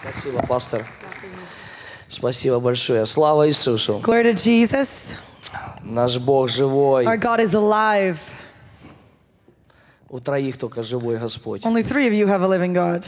Спасибо, пастор. Спасибо большое. Слава Иисусу. Glory to Jesus. Наш Бог живой. Our God is alive. У троих только живой Господь. Only 3 of you have a living God.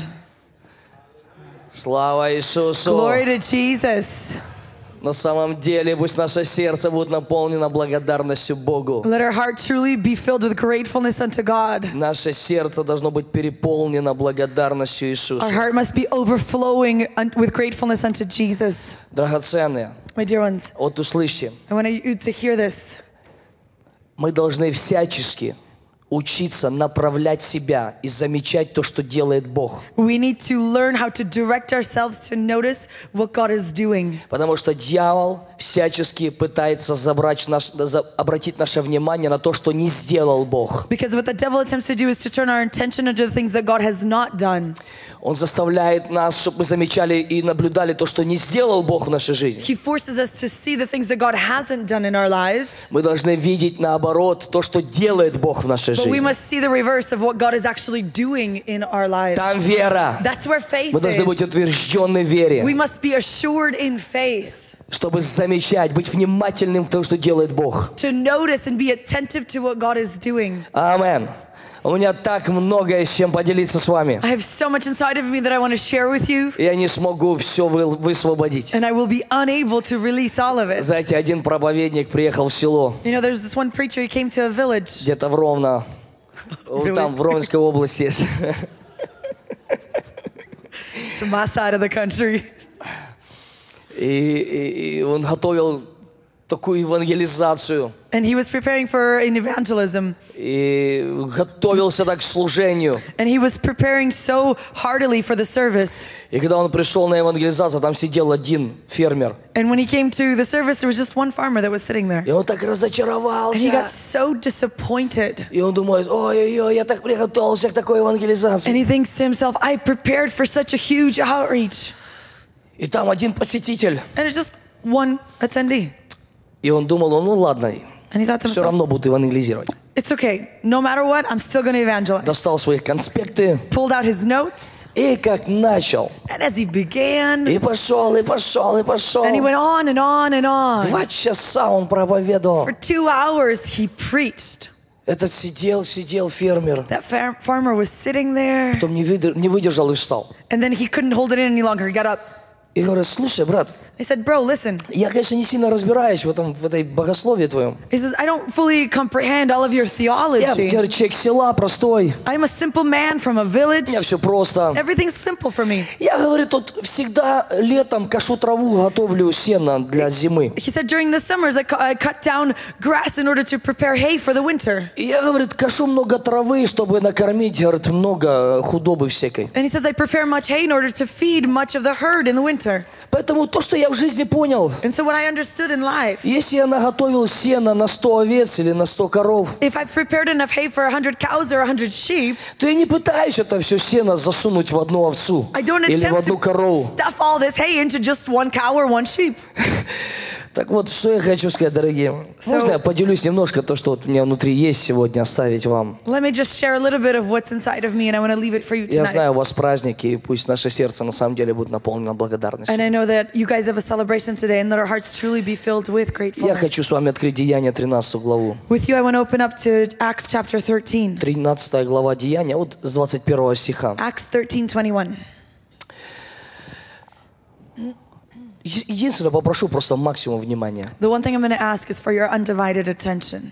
Слава Иисусу. Glory to Jesus. На самом деле, пусть наше сердце будет наполнено благодарностью Богу. Let our heart truly be filled with gratefulness unto God. Наше сердце должно быть переполнено благодарностью Иисусу. Our heart must be overflowing with gratefulness unto Jesus. Драгоценные, My dear ones, вот услышьте, I want you to hear this. мы должны всячески учиться направлять себя и замечать то, что делает Бог. We need to learn how to direct ourselves to notice what God is doing. Потому что дьявол всячески пытается обратить наше внимание на то, что не сделал Бог. Because what the devil attempts to do is to turn our attention into the things that God has not done. Он заставляет нас, чтобы мы замечали и наблюдали то, что не сделал Бог в нашей жизни. He forces us to see the things that God hasn't done in our lives. Мы должны видеть наоборот то, что делает Бог в нашей But we жизни. must see the reverse of what God is actually doing in our lives. Там вера. That's where faith Мы должны быть is. утверждены в вере, We must be assured in faith. чтобы замечать, быть внимательным к тому, что делает Бог. To notice and be attentive to what God is doing. Аминь. У меня так многое, с чем поделиться с вами. I have so much inside of me that I want to share with you, Я не смогу все высвободить. and I will be unable to release all of it. Знаете, один проповедник приехал в село, You know, there's this one preacher, he came to a village. где-то в Ровно, там в Ровенской области. To my side of the country. И он готовил такую евангелизацию. And he was preparing for an evangelism. И готовился так к служению. And he was preparing so heartily for the service. И когда он пришел на евангелизацию, там сидел один фермер. And when he came to the service, there was just one farmer that was sitting there. И он так And he got разочаровался. so disappointed. И он думает, ой-ой-ой, я так приготовился к такой And евангелизации. he thinks to himself, I prepared for such a huge outreach. И там один посетитель. And it's just one attendee. И он думал, ну ладно, And he thought to все himself, равно будут евангелизировать. it's okay. No matter what, I'm still going to evangelize. Достал свои конспекты Pulled out his notes. и как начал. And as he began, И пошел, и пошел, и пошел. and he went on and on and on. 2 часа он проповедовал. For 2 hours, he preached. Этот сидел фермер. That farmer was sitting there. Потом не выдержал и встал. And then he couldn't hold it in any longer. He got up. И говорит, слушай, брат, He said, bro, listen. я, конечно, не сильно разбираюсь в этой богословии твоем. He says, I don't fully comprehend all of your Я, theology. говорит, человек села, простой. I'm a simple man from a village. У меня все просто. Everything's simple for me. Я, говорит, тут всегда летом кашу траву, готовлю сено для зимы. He said, during the summers, I cut down grass in order to prepare hay for the winter. И я, говорит, кашу много травы, чтобы накормить, говорит, много худобы всякой. And he says, I prepare much hay in order to feed much of the herd in the winter. Поэтому то, что я в жизни понял, And so what I understood in life, если я наготовил сено на 100 овец или на 100 коров, if I've prepared enough hay for 100 cows or 100 sheep, то я не пытаюсь это все сено засунуть в одну овцу I don't или в attempt одну to корову. stuff all this hay into just one cow or one sheep. Так вот, что я хочу сказать, дорогие. Можно я поделюсь немножко то, что вот у меня внутри есть сегодня, оставить вам? Let me just share a little bit of what's inside of me, and I want to leave it for you Я tonight. знаю, у вас праздники, и пусть наше сердце на самом деле будет наполнено благодарностью. And I know that you guys have a celebration today, and that our hearts truly be filled with Я gratefulness. хочу с вами открыть Деяния 13 главу. With you, I want to open up to Acts chapter 13. 13 глава Деяния, вот с 21 стиха. Acts 13:21. Единственное, попрошу просто максимум внимания. The one thing I'm going to ask is for your undivided attention,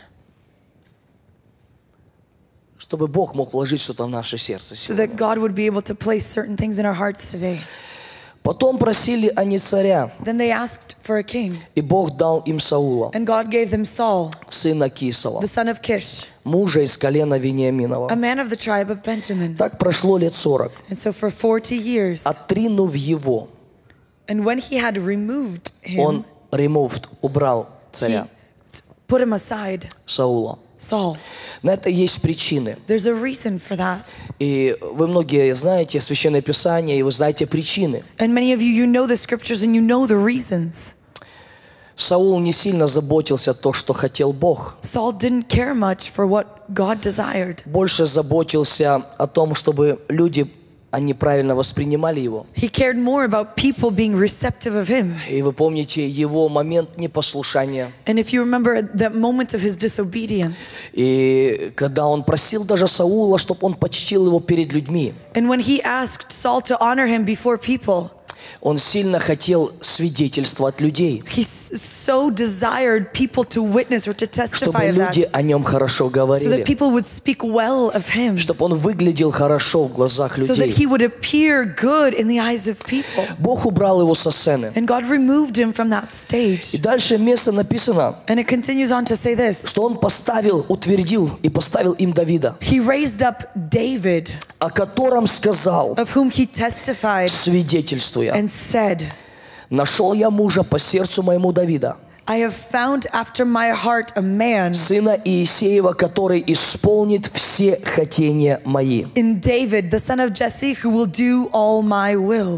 Чтобы Бог мог вложить что-то в наше сердце so сегодня. that God would be able to place certain things in our hearts today. Потом просили они царя, Then they asked for a king, и Бог дал им Саула, and God gave them Saul, сына Кисова, the son of Kish, мужа из колена a Вениаминова. man of the tribe of Benjamin. Так прошло лет 40. And so for 40 years, Отринув его, and when he had removed он him, убрал he царя put him aside, Саула. Saul. На это есть причины. There's a reason for that. И вы многие знаете Священное Писание, и вы знаете причины. And many of you know the scriptures and you know the reasons. Саул не сильно заботился то, что хотел Бог. Saul didn't care much for what God desired. Больше заботился о том, чтобы люди они правильно воспринимали его. He cared more about people being receptive of him. И вы помните его момент непослушания. And if you remember that moment of his disobedience, И когда он просил даже Саула, чтобы он почтил его перед людьми, and when he asked Saul to honor him before people, он сильно хотел свидетельства от людей, he so desired people to witness or to чтобы testify of that, люди о нем хорошо so that говорили, people would speak well of him, чтобы он выглядел хорошо в глазах so that людей. he would appear good in the eyes of people. Бог убрал его со сцены. And God removed him from that И stage. дальше место написано, And it continues on to say this. что он поставил, утвердил и поставил им Давида, He raised up David, о котором сказал, of whom he testified свидетельствуя: and said, «Нашел я мужа по сердцу моему Давида, I have found after my heart a man сына Иисеева, который исполнит все хотения мои». in David, the son of Jesse, who will do all my will.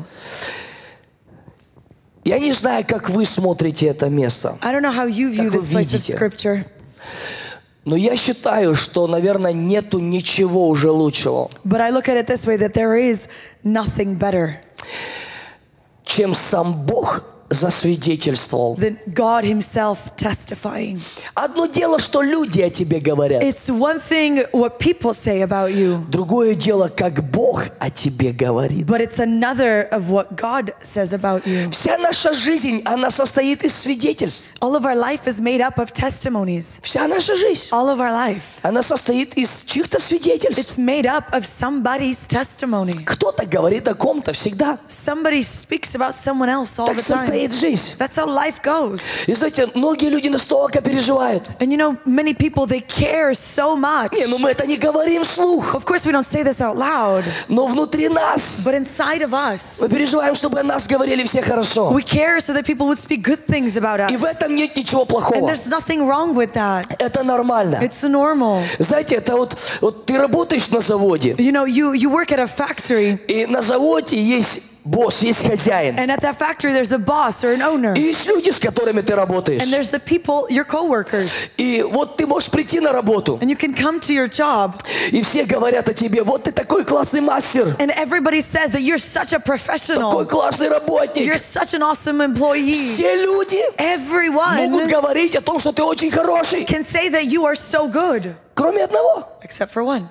Я не знаю, как вы смотрите это место, I don't know how you view Как вы this place of видите. scripture, но я считаю, что, наверное, нету ничего уже лучшего, but I look at it this way, that there is nothing better чем сам Бог засвидетельствовал. than God himself testifying. Одно дело, что люди о тебе говорят. It's one thing what people say about you, Другое дело, как Бог о тебе говорит. but it's another of what God says about you. Вся наша жизнь, она состоит из свидетельств. All of our life is made up of testimonies. Вся наша жизнь, All of our life. она состоит из чьих-то свидетельств. It's made up of somebody's testimony. Кто-то говорит о ком-то всегда. Somebody speaks about someone else all Так the time. жизнь. That's how life goes. И знаете, многие люди настолько переживают. And you know, many people, they care so much. Не, ну мы это не говорим вслух. Of course, we don't say this out loud, Но внутри нас but inside of us, мы переживаем, чтобы о нас говорили все хорошо. we care so that people would speak good things about И в us. этом нет ничего And плохого. there's nothing wrong with that. Это нормально. It's normal. Знаете, это вот ты работаешь на заводе, You know, you work at a factory, и на заводе есть босс, есть хозяин. and at that factory, there's a boss or an owner. И есть люди, с которыми ты работаешь. And there's the people, your coworkers. И вот ты можешь прийти на работу, And you can come to your job, и все говорят о тебе: вот ты такой классный мастер, and everybody says that you're such a такой professional. классный работник. You're such an awesome employee. Все люди могут Everyone говорить о том, что ты очень хороший, can say that you are so good, кроме одного — except for one,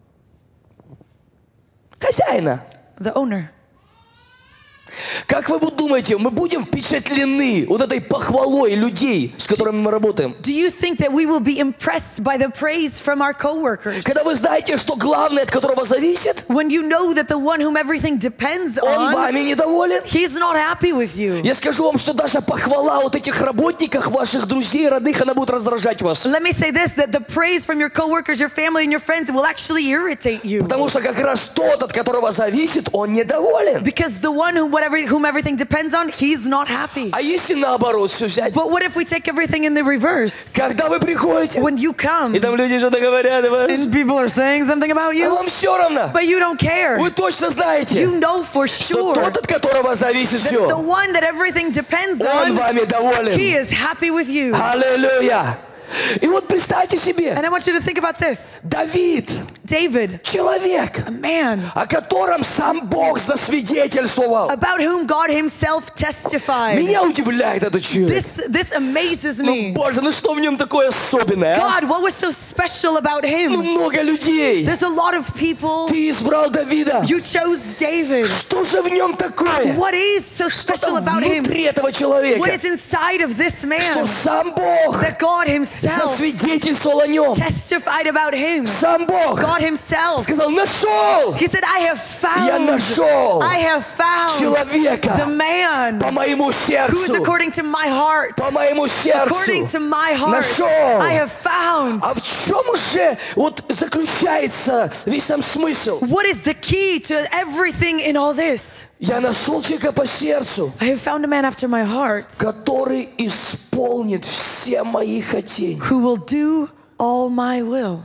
хозяина. the owner. Как вы думаете, мы будем впечатлены вот этой похвалой людей, с которыми мы работаем? Do you think that we will be impressed by the praise from our coworkers? Когда вы знаете, что главное, от которого зависит, When you know that the one whom everything depends он on, вами недоволен? he's not happy with you. Я скажу вам, что даже похвала вот этих работников, ваших друзей, родных, она будет раздражать вас. Let me say this, that the praise from your coworkers, your family, and your friends will actually irritate you. Потому что как раз тот, от которого зависит, он недоволен. Because the one whom everything depends on, he's not happy. А если наоборот все взять? But what if we take everything in the reverse? Когда вы приходите, When you come, и там люди что-то говорят о вас, and people are saying something about а you, вам все равно. but you don't care. Вы точно знаете, You know for что sure тот, от которого зависит that the все, one that everything depends он on, вами he доволен. is happy with you. Аллилуйя. И вот представьте себе, And I want you to think about this. Давид, David, человек, a man о котором сам Бог засвидетельствовал. about whom God himself testified. Меня удивляет этот человек. This amazes me. Боже, ну что в нем такое особенное, а? God, what was so special about Ну, him? много людей. There's a lot of people. Ты избрал Давида. You chose David. Что же в нем такое? What is so special Что about him? внутри этого What человека? is inside of this Что man? сам Бог That God himself засвидетельствовал о нем. testified about him. Сам Бог God himself. сказал: нашел. He said, I have Я found. нашел I have found человека the man по моему who is сердцу. according to my heart. По моему According сердцу. to my heart. Нашел. I have found. А в чем же вот заключается весь сам смысл? What is the key to everything in all this? Я нашел человека по сердцу, I have found a man after my heart который исполнит все мои хотения. who will do all my will.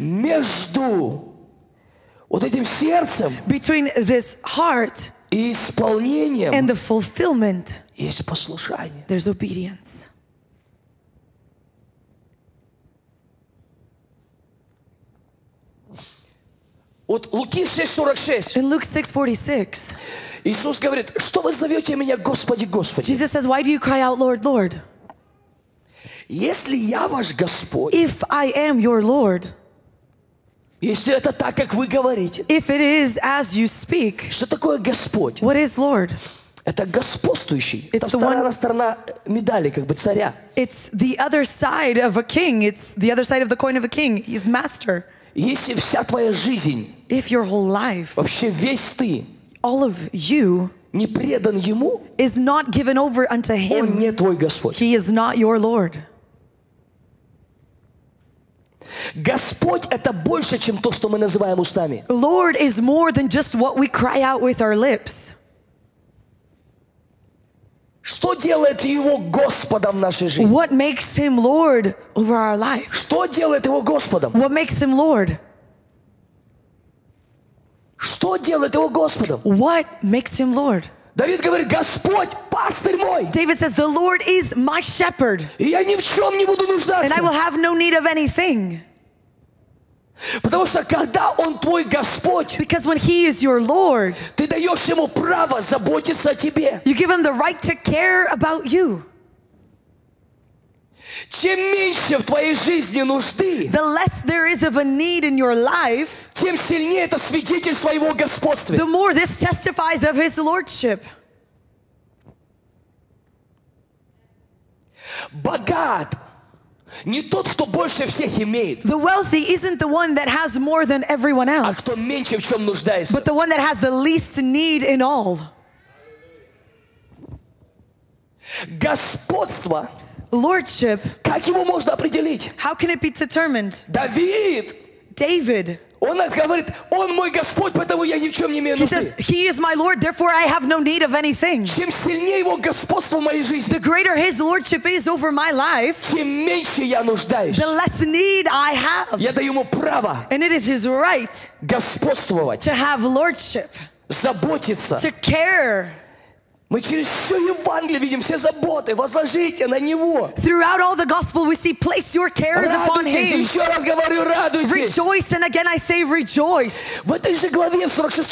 Между вот этим сердцем Between this heart и исполнением and the fulfillment, есть послушание. there's obedience. Вот Луки 6:46. In Luke 6:46, Иисус говорит, что вы зовете меня Господи, Господи? Jesus says, why do you cry out, Lord, Lord? Если я ваш Господь, If I am your Lord, если это так, как вы говорите, if it is as you speak, что такое Господь? what is Lord? Это господствующий. It's Это the one- вторая сторона медали, как бы царя. It's the other side of a king. It's the other side of the coin of a king. He's master. Если вся твоя жизнь, If your whole life, вообще весь ты, all of you, не предан Ему, is not given over unto Он him, не твой Господь. he is not your Lord. Господь — это больше, чем то, что мы называем устами. Lord is more than just what we cry out with our lips. Что делает Его Господом в нашей жизни? What makes him Lord over our life? Что делает Его Господом? What makes him Lord? Что делает Его Господом? What makes him Lord? Давид говорит, Господь, пастырь мой, David says, the Lord is my shepherd, и я ни в чем не буду and I will нуждаться. have no need of anything. Потому что когда Он твой Господь, Because when he is your Lord, ты даешь Ему право заботиться о тебе. you give him the right to care about you. Чем меньше в твоей жизни нужды, The less there is of a need in your life, тем сильнее это свидетельство о Его господстве. the more this testifies of his lordship. Богат не тот, кто больше всех имеет, The wealthy isn't the one that has more than everyone а else, кто меньше в чем нуждается. but the one that has the least need in all. Господство, Lordship, как его можно определить? how can it be determined? Давид, David, он говорит, Он мой Господь, поэтому я ни в чем не имею he says, нужды. he is my Lord, therefore I have no need of anything. Чем сильнее Его господство в моей жизни, The greater his lordship is over my life, тем меньше я нуждаюсь. the less need I have. Я даю Ему право And it is his right господствовать, to have lordship, заботиться. to care. Мы через все Евангелие видим все заботы. Возложите на Него. Throughout all the gospel, we see, place your cares upon Радуйтесь, him. еще раз говорю, радуйтесь. Rejoice, and again I say rejoice. В этой же главе, в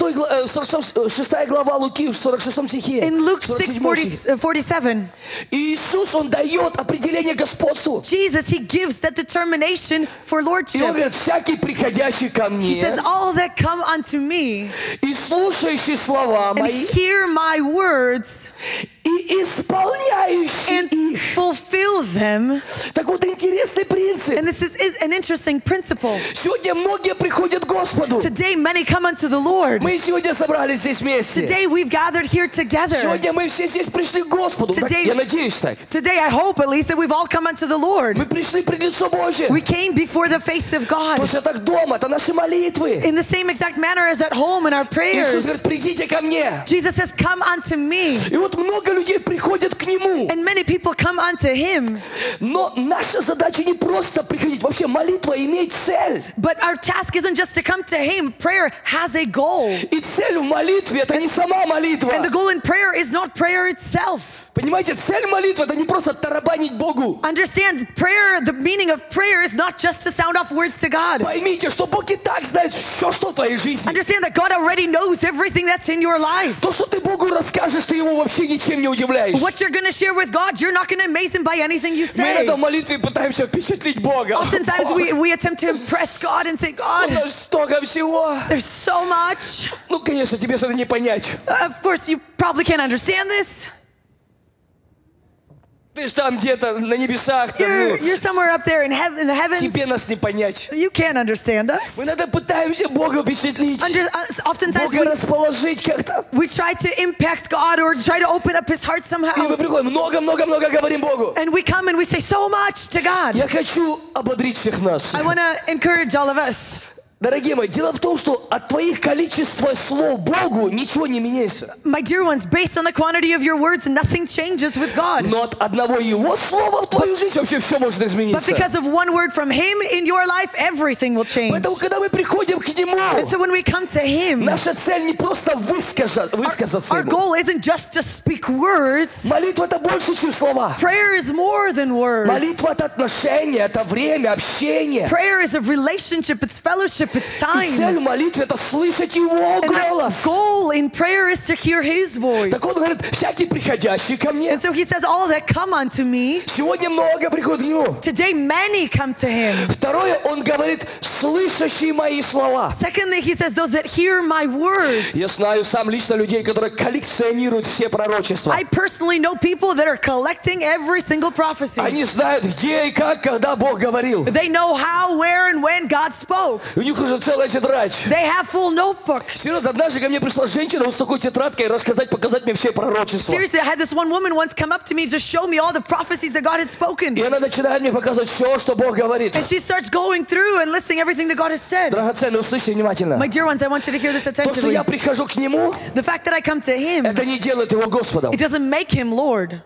46 глава Луки, в 46 стихе, In Luke 47 стихе, 6:47, Иисус, Он дает определение господству. Jesus, he gives that determination for И Он lordship. говорит, всякий приходящий ко He мне says, all that come unto me и слушающий слова and мои hear my words и исполняющий and их. fulfill them. Так вот, интересный принцип. And this is an interesting principle. Сегодня многие приходят к Господу. Today, many come unto the Lord. Мы сегодня собрались здесь вместе. Today, we've gathered here together. Сегодня мы все здесь пришли к Господу. Так, Today- я надеюсь так. Today, I hope at least that we've all come unto the Lord. Мы пришли пред лицо Божье. We came before the face of God Точно так дома, это наши молитвы. in the same exact manner as at home in our Иисус prayers. говорит, придите ко мне. Jesus says, come unto me. И вот много людей приходят к Нему. And many people come unto him. Но наша задача не просто приходить. Вообще молитва имеет цель. But our task isn't just to come to him. Prayer has a goal. И цель в молитве это не сама молитва. And the goal in prayer is not prayer itself. Понимаете, цель молитвы это не просто тарабанить Богу. Understand, prayer, the meaning of prayer is not just to sound off words to God. Поймите, что Бог и так знает все, что в твоей жизни. Understand that God already knows everything that's in your life. То, что ты Богу расскажешь, ты Его вообще ничем не удивляешь. What you're going to share with God, you're not going to amaze him by anything you Мы say. иногда в молитве пытаемся впечатлить Бога. Oftentimes Бог, we attempt to impress God and say, у God, нас столько всего. there's so much. Ну, конечно, тебе это не понять. Of course, you probably can't understand this. Ты ж там где-то на небесах. Там, ну, You're somewhere up there in heaven, in the heavens. тебе нас не понять. You can't understand us. Мы иногда пытаемся Бога впечатлить. Oftentimes Бога расположить как-то. we try to impact God or try to open up his heart И somehow. мы приходим, много-много-много говорим Богу. And we come and we say so much to God. Я хочу ободрить всех нас. I want to encourage all of us. Дорогие мои, дело в том, что от твоих количества слов Богу ничего не меняется. My dear ones, based on the quantity of your words, nothing changes with God. Но от одного Его слова в твою жизнь вообще все может But измениться. because of one word from him in your life, everything will change. Поэтому, когда мы приходим к Нему, And so when we come to him, наша цель не просто высказаться our Ему. goal isn't just to speak words. Молитва это больше, чем слова. Prayer is more than words. Молитва это отношения, это время, общение. Prayer is a relationship, it's fellowship, worship, it's И цель time. молитвы — это слышать Его And the голос. goal in prayer is to hear His voice. Так он говорит, всякий приходящий ко мне. And so He says, all that come unto me, Сегодня много приходит к Нему. today many come to Him. Второе, он говорит, слышащие мои слова. Secondly, He says, those that hear my words. Я знаю сам лично людей, которые коллекционируют все пророчества. I personally know people that are collecting every single prophecy. Они знают, где и как, когда Бог говорил. They know how, where, and when God spoke. У них уже целая тетрадь. They have full notebooks. Серьезно, однажды ко мне пришла женщина вот с такой тетрадкой рассказать, показать мне все пророчества. Seriously, I had this one woman once come up to me to show me all the prophecies that God had spoken. И она начинает мне показывать все, что Бог говорит. And she starts going through and listing everything that God has said. Драгоценные, услышьте внимательно. My dear ones, I want you to hear this То, что attentively. я прихожу к Нему, The fact that I come to Him, это не делает Его Господом. it doesn't make Him Lord.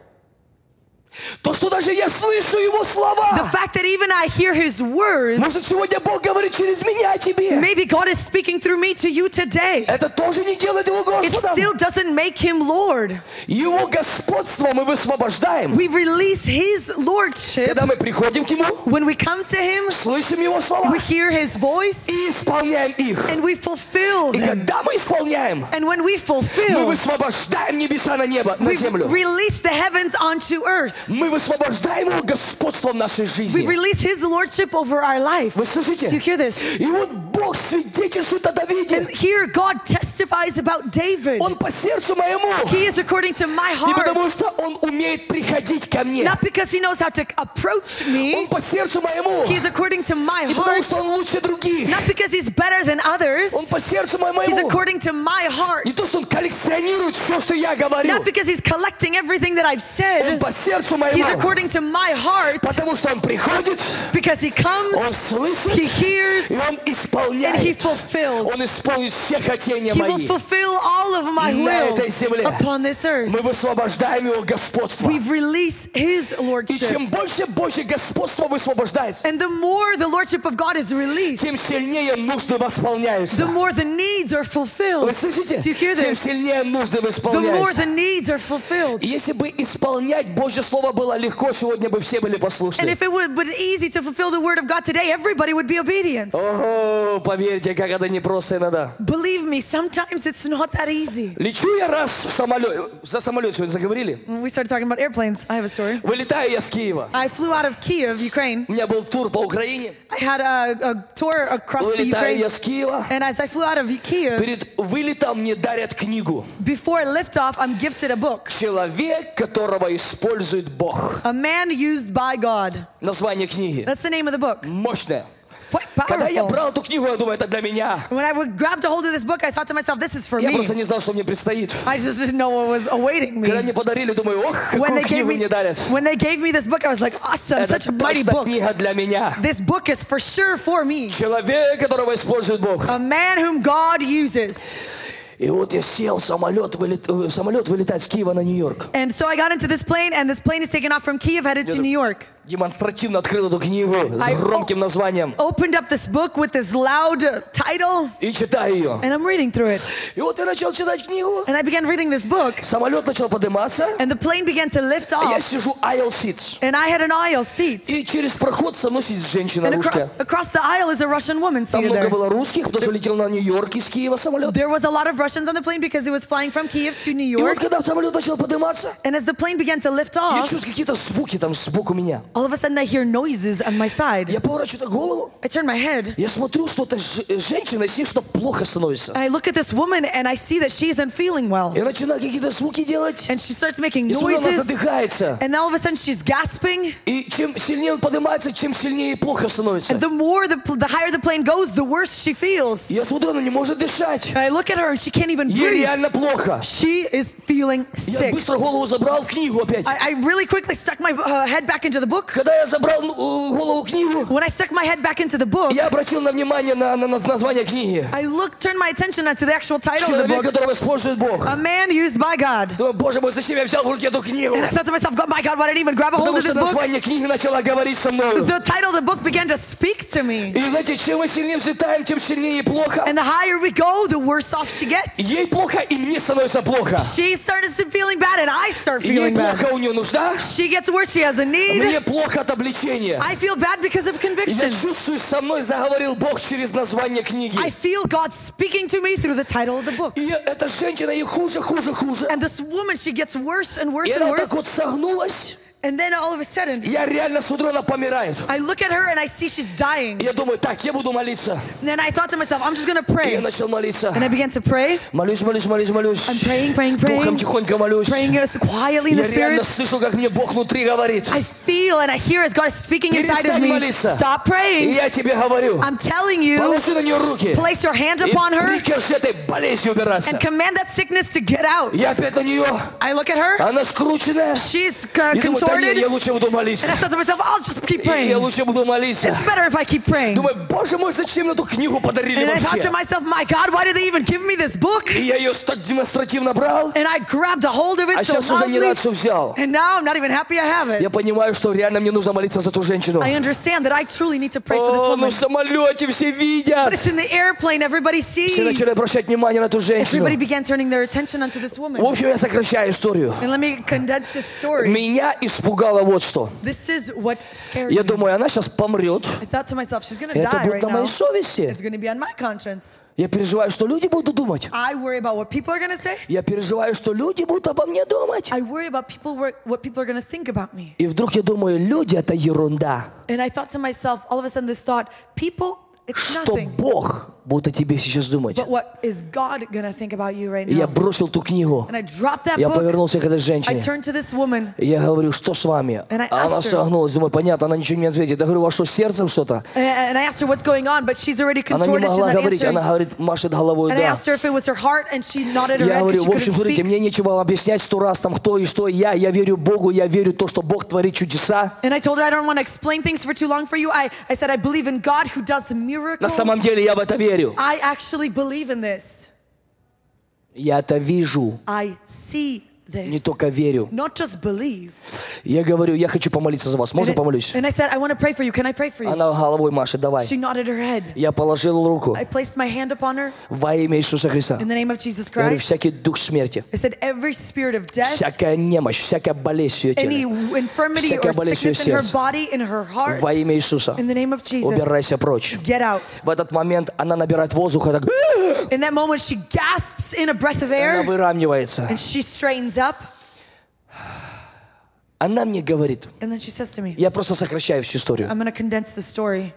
То, что даже я слышу Его The слова. fact that even I hear His words, Может, сегодня Бог говорит через меня тебе. maybe God is speaking through me to you today. Это тоже не делает Его It Господом. still doesn't make Him Lord. Его господство мы высвобождаем. We release His Lordship Когда мы приходим к Нему, when we come to Him, слышим Его слова we hear His voice, и исполняем их. and we fulfill И them. когда мы исполняем, And when we мы fulfill, высвобождаем небеса на небо, на we землю. release the heavens onto earth. Мы высвобождаем Его господство в нашей We жизни. release His Lordship over our life. Вы Do you слышите? hear this? И вот Бог свидетельствует о Давиде. And here God testifies about David. Он по сердцу моему. He is according to my Не потому heart, что он умеет приходить ко мне. not because He knows how to approach Он me. по сердцу моему. He is according to my Не потому heart, что он лучше других. not because He's better than others. Он по сердцу He's моему. according to my heart, Не то, что он коллекционирует все, что я говорю. not because He's collecting everything that I've Он said. по сердцу He's моему. according to my heart, Потому что он приходит, because He он comes, слышит, He hears, и он and He исполняет. fulfills. Он исполнит все хотения He will мои. fulfill all of my На will этой земле. upon this earth. Мы высвобождаем Его господство. We've released His И Lordship. чем больше Божье господство высвобождается, And the more the Lordship of God is released, тем сильнее нужды восполняются. the more the needs are Вы fulfilled. слышите? Do you hear Тем this? сильнее нужды The more восполняются. the needs are fulfilled. И если бы исполнять Божье Слово было легко, сегодня бы все были And послушны. if it would be easy to fulfill the word of God today, everybody would be obedient. Ого, поверьте, как это непросто иногда. Believe me, sometimes it's not that easy. Лечу я раз в самолет. За самолет сегодня заговорили. When we started talking about airplanes, I have a story. Вылетаю я с Киева. I flew out of Kiev, Ukraine. У меня был тур по Украине. I had a tour across the Вылетаю я Ukraine. с Киева. And as I flew out of Kiev, Перед вылетом мне дарят книгу. before liftoff, I'm gifted a book. Человек, которого использует Бог. A man used by God. Название книги. That's the name of the book. Мощное. It's quite Когда я powerful. брал эту книгу, я думаю, это для меня. When I grabbed a hold of this book, I thought to myself, this is for Я me. просто не знал, что мне предстоит. I just didn't know what was awaiting Когда me. мне подарили, думаю, ох, When какую they gave книгу me, мне дарят. when they gave me this book, I was like, awesome, Это such a mighty точно book. книга для меня. This book is for sure for me. Человек, которого использует Бог. A man whom God uses. И вот я сел в самолет, самолет вылетает с Киева на Нью-Йорк. And so I got into this plane, and this plane is taking off from Kiev, headed to New York. Демонстративно открыл эту книгу с I- громким названием. Opened up this book with this loud title, И читаю ее. and I'm reading through it. И вот я начал читать книгу. And I began reading this book, Самолет начал подниматься. and the plane began to lift А я off, сижу aisle seats. and I had an aisle seat. И через проход со мной сидит женщина And русская. across the aisle is a Russian woman Там seated много there. было русских, потому что летел на Нью-Йорк из Киева самолет. There was a lot of Russians on the plane because it was flying from Kiev to New И вот York. когда самолет начал подниматься, And as the plane began to lift я off, чувствую какие-то звуки там сбоку меня. all of a sudden I hear noises on my side. Я поворачиваю так голову. I turn my head. Я смотрю, что это женщина, и с ней что плохо становится. I look at this woman and I see that she isn't feeling well. Я начинаю какие-то звуки делать. And she starts making И смотрю, она noises. задыхается. And all of a sudden she's gasping. И чем сильнее он поднимается, чем сильнее ей плохо становится. And the more, the higher the plane goes, the worse she feels. Я смотрю, она не может дышать. I look at her and she can't even Ей breathe. реально плохо. She is feeling Я sick. быстро голову забрал в книгу опять. I really quickly stuck my head back into the book. Когда я забрал голову в книгу, When I stuck my head back into the book, я обратил на внимание на название книги. I turned my attention to the actual title of the Человек, book. которого использует Бог. A man used by God. Думаю, Боже мой, зачем я взял в руки эту книгу? And I thought to myself, God, my God, why did I even grab a hold Потому of что this book? название книги начало говорить со мной. The title of the book began to speak to me. И знаете, чем мы сильнее взлетаем, тем сильнее ей плохо. And the higher we go, the worse off she gets. Ей плохо, и мне становится плохо. She started feeling bad, and I start Ей feeling bad. плохо, у нее нужда. She gets worse, she has a need. Мне плохо от обличения. I feel bad because of Я conviction. чувствую, со мной заговорил Бог через название книги. I feel God speaking to me through the title of the book. И эта женщина ей хуже. And this woman, she gets worse and worse И and она worse. так вот согнулась. And then all of a sudden, Я реально смотрю, она помирает. I look at her and I see she's dying. И я думаю, так, я буду молиться. And then I thought to myself, I'm just going to И pray. я начал молиться. And I began to pray. Молюсь. I'm praying. Духом тихонько молюсь. Praying quietly in the Я реально spirit. слышу, как мне Бог внутри говорит. I feel and I hear as God is speaking inside of Перестань me. молиться. Stop И praying. я тебе говорю, I'm telling you, положи на нее руки. place your hand И upon her прикажи этой болезнью убираться. and command that sickness to get out. Я опять на нее. I look at her. Она скрученная. She's И думаю, да нет, contorted. я лучше буду молиться. And I thought to myself, I'll just keep И я praying. лучше буду молиться. It's better if I keep praying. Думаю, боже мой, зачем мне эту книгу подарили And I thought to вообще? myself, my God, why did they even give me this book? И я ее так демонстративно брал. And I grabbed a hold of А it so сейчас уже не loudly. рад, что взял. And now I'm not even happy I have it. Я понимаю, что реально мне нужно молиться за ту женщину. I understand that I truly need to pray for this О, ну woman. в самолете все But видят. it's in the airplane, everybody Все sees. начали обращать внимание на эту женщину. Everybody began turning their attention onto this В woman. общем, я сокращаю историю. And let me condense this story. Меня испугало вот что. This is what scared Я me. думаю, она сейчас помрет. I thought to myself, she's going И to это die будет right на now. моей совести. It's going to be on my conscience. Я переживаю, что люди будут думать. I worry about what people are going to say. Я переживаю, что люди будут обо мне думать. I worry about what people are going to think about me. И вдруг я думаю, люди — это ерунда. And I thought to myself, all of a sudden this thought, people, it's Что nothing. Бог будет о тебе сейчас думать. But what is God going to think about you right И я now? бросил ту книгу. And I dropped that Я book. повернулся к этой I женщине. turned to this woman. И я говорю, что с вами? And I А она asked her- согнулась. Думаю, понятно, она ничего не ответит. Я говорю, а что, сердцем что-то? And I asked her what's going on, but she's already Она не contorted. She's могла not говорить. Она answering. говорит, машет головой, And I да. asked her if it was her heart, and she nodded her Я head говорю, because в she общем, couldn't смотрите, speak. мне нечего вам объяснять 100 раз, там, кто и что я. Я верю Богу, я верю в то, что Бог творит чудеса. And I told her I don't want to explain things for too long for you. I said I believe in God who does На miracles. самом деле я в это верю. I actually believe in this. Я это вижу, I see не this. только верю. Not just believe. Я говорю, я хочу помолиться за вас. Можно помолюсь? And I said, I want to pray for you. Can I pray for you? Она головой машет, давай. She nodded her head. Я положил руку I placed my hand upon her во имя Иисуса Христа. in the name of Jesus Я говорю, Christ. всякий дух смерти, I said, every spirit of death, всякая немощь, всякая болезнь в ее any теле, infirmity всякая or болезнь в ее sickness in her сердце, body, in her heart, во имя Иисуса, in the name of Jesus, убирайся прочь. get out. В этот момент она набирает воздуха, так, In that moment, she gasps in a breath of она air выравнивается. and she straightens up. Она мне говорит, And then she says to me, я просто сокращаю всю историю. I'm going to condense the story.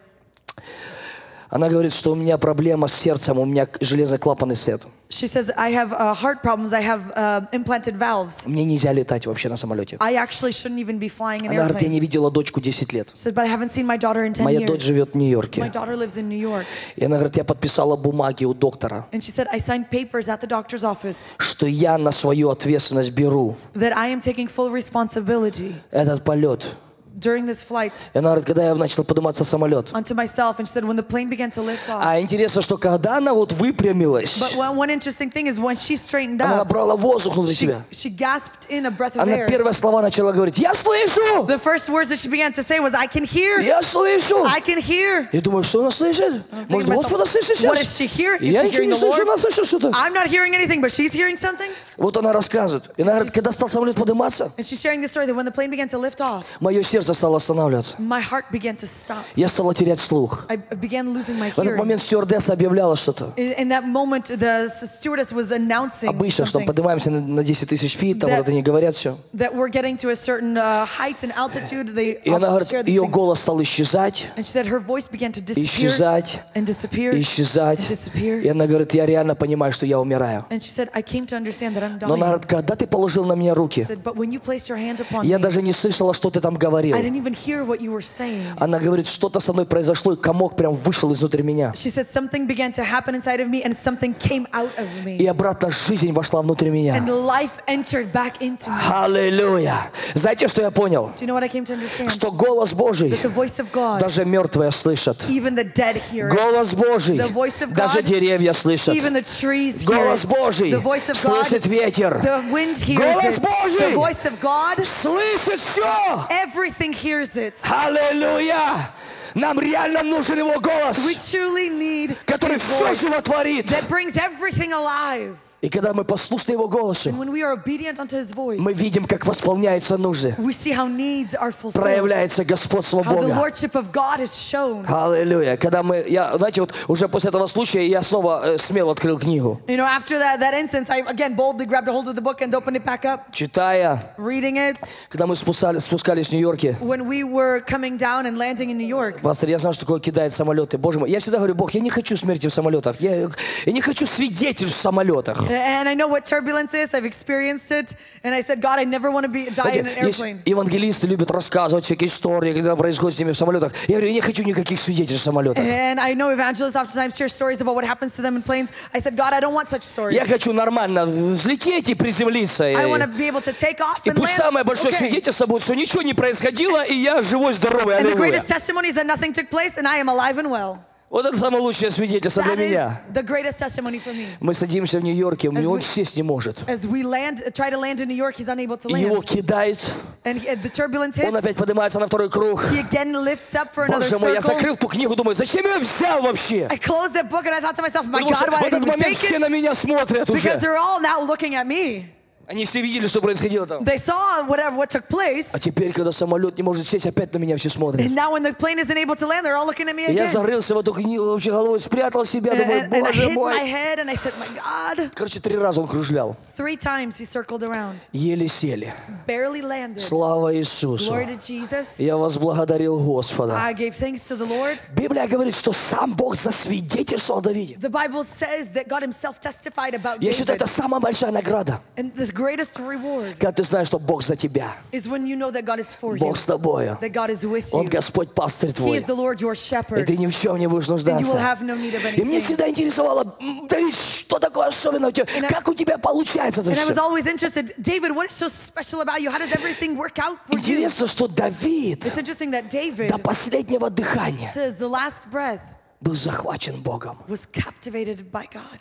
Она говорит, что у меня проблема с сердцем, у меня железный клапанный сет. She says, I have heart problems. I have implanted valves. Мне нельзя летать вообще на самолете. I actually shouldn't even be flying in Она говорит, я не airplanes. видела дочку 10 лет. She said, but I haven't seen my daughter in 10 Моя дочь years. живет в My Нью-Йорке. daughter lives in New York. И она говорит, я подписала бумаги у доктора, And she said, I signed papers at the doctor's office что я на свою ответственность беру that I am taking full responsibility этот полет. during this flight И она говорит, когда я начал подниматься в самолет. onto myself. And she said, when the plane began to lift off. А интересно, что когда она вот выпрямилась, But one interesting thing is when she straightened она up, набрала воздух внутри себя. she gasped in a breath of Она air. первые слова начала говорить, я слышу! The first words that she began to say was, I can hear. Я слышу! I can hear. Я думаю, что она слышит? I'm thinking Может, to myself, Господа слышит what сейчас? does she hear? Is Я she ничего hearing не the слышу, Lord? она слышит что-то. I'm not hearing anything, but she's hearing something. Вот она рассказывает. И она говорит, когда стал самолет подниматься, And she's sharing the story that when the plane began to lift off, мое сердце стало останавливаться. my heart began to stop. Я стала терять слух. I began losing my В этот hearing. момент стюардесса объявляла что-то. In that moment, the stewardess was announcing Обычно, что something, поднимаемся на 10 тысяч фит, там That- вот это не говорят все. that we're getting to a certain height and altitude. They И она говорит, share these ее things. голос стал исчезать, And she said her voice began to disappear исчезать, and disappear исчезать. and disappear. И она говорит, я реально понимаю, что я умираю. And she said, I came to understand that I'm Но она dying. говорит, когда ты положил на меня руки, She said, but when you placed your hand upon я me, даже не слышала, что ты там говорил. I didn't even hear what you were saying. Она говорит, что-то со мной произошло, и комок прям вышел изнутри меня. She said something began to happen inside of me and something came out of И me. обратно жизнь вошла внутрь And меня. life entered back into me. Аллилуйя! Знаете, что я понял? Do you know what I came to understand? Что голос Божий That the voice of God, даже мертвые слышат. even the dead hear it. Голос Божий The voice of даже God, деревья слышат. Even the trees hear Голос it. Божий The voice of God, слышит ветер. the wind hears Голос it. Божий The voice of God, слышит все. everything hears it. Аллилуйя! Нам реально нужен Его голос, We truly need который His все voice животворит. that brings everything alive. И когда мы послушны Его голосу, And when we are obedient unto His voice, мы видим, как восполняются нужды. we see how needs are fulfilled. Проявляется господство How the Бога. lordship of God is shown. Аллилуйя. Когда знаете, вот уже после этого случая я снова смело открыл книгу. You know, after that instance, I again boldly grabbed a hold of the book and opened it back up, Читая, reading it. когда мы спускались в Нью-Йорке, When we were coming down and landing in New York, пастор, я знал, что такое кидает самолеты. Боже мой, я всегда говорю, Бог, я не хочу смерти в самолетах. Я не хочу свидетельств в самолетах. and I know what turbulence is. I've experienced it, and I said, God, I never want to die in an Есть airplane. евангелисты любят рассказывать всякие истории, когда происходит с ними в самолетах. Я говорю, я не хочу никаких свидетельств в самолетах. And I know evangelists oftentimes share stories about what happens to them in planes. I said, God, I don't want such stories. Я хочу нормально взлететь и приземлиться. I want to be able to take off И and пусть самое land. большое Okay. свидетельство будет, что ничего не происходило, и я живой, здоровый. And the Аллилуйя. greatest testimony is that nothing took place and I am alive and well. Вот это самое лучшее свидетельство для That is меня. the greatest testimony for me. Мы садимся в Нью-Йорке, он сесть не может. As we try to land in New York, he's unable to И его land. кидает, And the turbulence он hits. опять поднимается на второй круг. He again lifts up for another Боже мой, я circle. закрыл ту книгу, думаю, зачем я взял вообще? I closed that book and I thought to myself, my Потому что God, why в did I этот even момент take все на it? меня смотрят Because уже. they're all now looking at me. Они все видели, что происходило там. They saw what took place. А теперь, когда самолет не может сесть, опять на меня все смотрят. And now when the plane isn't able to land, they're all looking at me И я again. зарылся в эту книгу, вообще головой спрятал себя, думаю, And I Боже hit my мой. head and I said, my God. Короче, 3 раза он кружлял. 3 times he circled around. Еле сели. Barely landed. Слава Иисусу. Glory to Jesus. Я возблагодарил Господа. I gave thanks to the Lord. Библия говорит, что сам Бог засвидетельствовал Давиде. The Bible says that God himself testified about Я считаю, David. это самая большая награда. And the greatest reward Когда ты знаешь, что Бог за тебя. is when you know that God is for you. Бог с тобою. That God is with Он you. Господь пастырь He твой. is the Lord your И shepherd. ты ни в чем не будешь And you will нуждаться. have no need of И мне anything. всегда интересовало, Давид, что такое особенное у тебя? Как у тебя получается это And I was все? always interested, David, what is so special about you? How does everything work out for you? Интересно, что Давид It's interesting that David, до последнего дыхания to his last breath, был захвачен Богом. was captivated by God.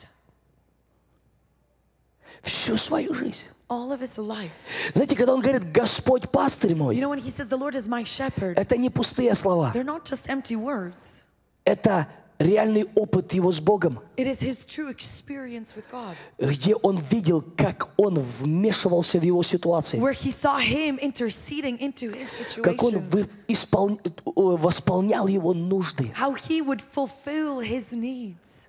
Всю свою жизнь. All of his life. Знаете, когда он говорит, Господь пастырь You мой, know, when he says, the Lord is my shepherd, это не пустые слова. they're not just empty words. Это реальный опыт его с Богом, It is his true experience with God, где он видел, как он вмешивался в его ситуации, where he saw him interceding into his как он situation, восполнял его нужды. how he would fulfill his needs.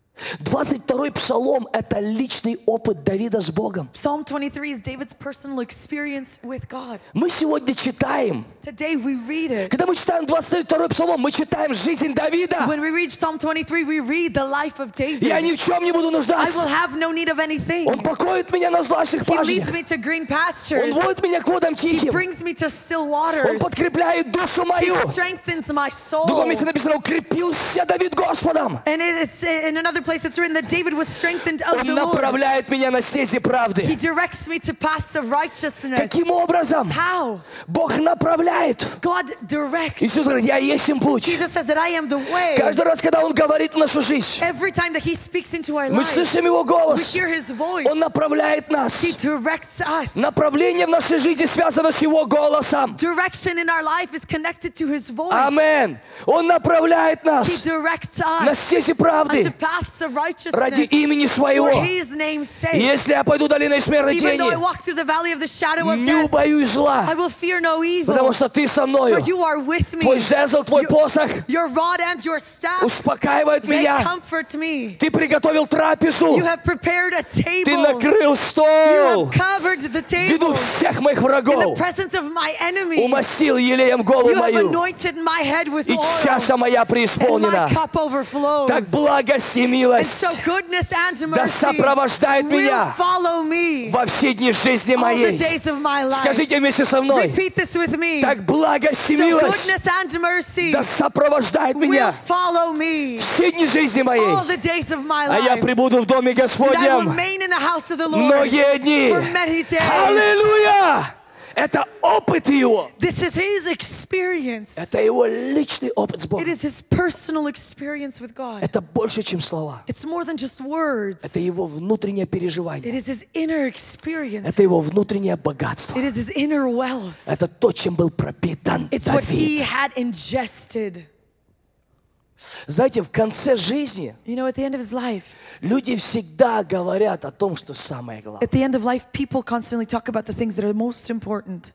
22-й псалом – это личный опыт Давида с Богом. Psalm 23 is David's personal experience with God. Мы сегодня читаем, Today we read it. когда мы читаем 22-й псалом, мы читаем жизнь Давида. When we read Psalm 23, we read the life of David. Я ни в чем не буду I will нуждаться. have no need of anything. Он покоит меня на злачных He leads пашнях. me to green Он pastures. водит меня к водам He тихим. brings me to still Он waters. подкрепляет душу He мою. strengthens my В soul. другом месте написано, укрепился Давид Господом. And it's in another place it's written that David was strengthened of Он the Lord. направляет меня на стези He правды. directs me to paths of righteousness. Каким образом? How? Бог направляет. God directs. Иисус говорит, я есть им путь. Jesus says that I am the way. Каждый раз, когда Он говорит в нашу жизнь, Every time that he speaks into our мы life, слышим Его we голос. hear his voice. Он направляет нас. He directs us. Направление в нашей жизни связано с Его голосом. Direction in our life is connected to his voice. Амен. Он направляет He нас directs на us стези unto правды paths of ради righteousness имени for Своего. his name's sake. Если я пойду долиной смертной Even though I тени, walk through the valley of the shadow of не death, убоюсь зла, I will fear no потому evil, что Ты со for мною. you are with Твой me. жезл, Твой посох Your rod and your staff, успокаивают they меня. comfort me. Ты приготовил трапезу. You have prepared a Ты table. накрыл You стол. have covered the В table виду всех моих in the врагов. presence of my enemies. Умастил елеем голову You have мою. anointed my head with И oil, чаша моя and my преисполнена. cup overflows. Так благость и And милость so goodness and да mercy сопровождает will меня follow me во все дни жизни all the моей. days of my life. Скажите вместе со мной. Repeat this with me. Так благость и So милость goodness and mercy да сопровождает will меня follow me все дни жизни моей. all the days of my А я life. пребуду в доме And I will Господнем remain in the house of the Lord многие дни. for many days. Аллилуйя! Это опыт его. This is his experience. Это его личный опыт с It Богом. is his personal experience with God. Это больше, чем слова. It's more than just words. Это его внутреннее It переживание. is his inner experience. Это его внутреннее богатство. It is his inner wealth. Это то, чем был пропитан It's what he Давид. had ingested. Знаете, в конце жизни You know, at the end of his life, люди всегда говорят о том, что самое главное. at the end of life, people constantly talk about the things that are most important.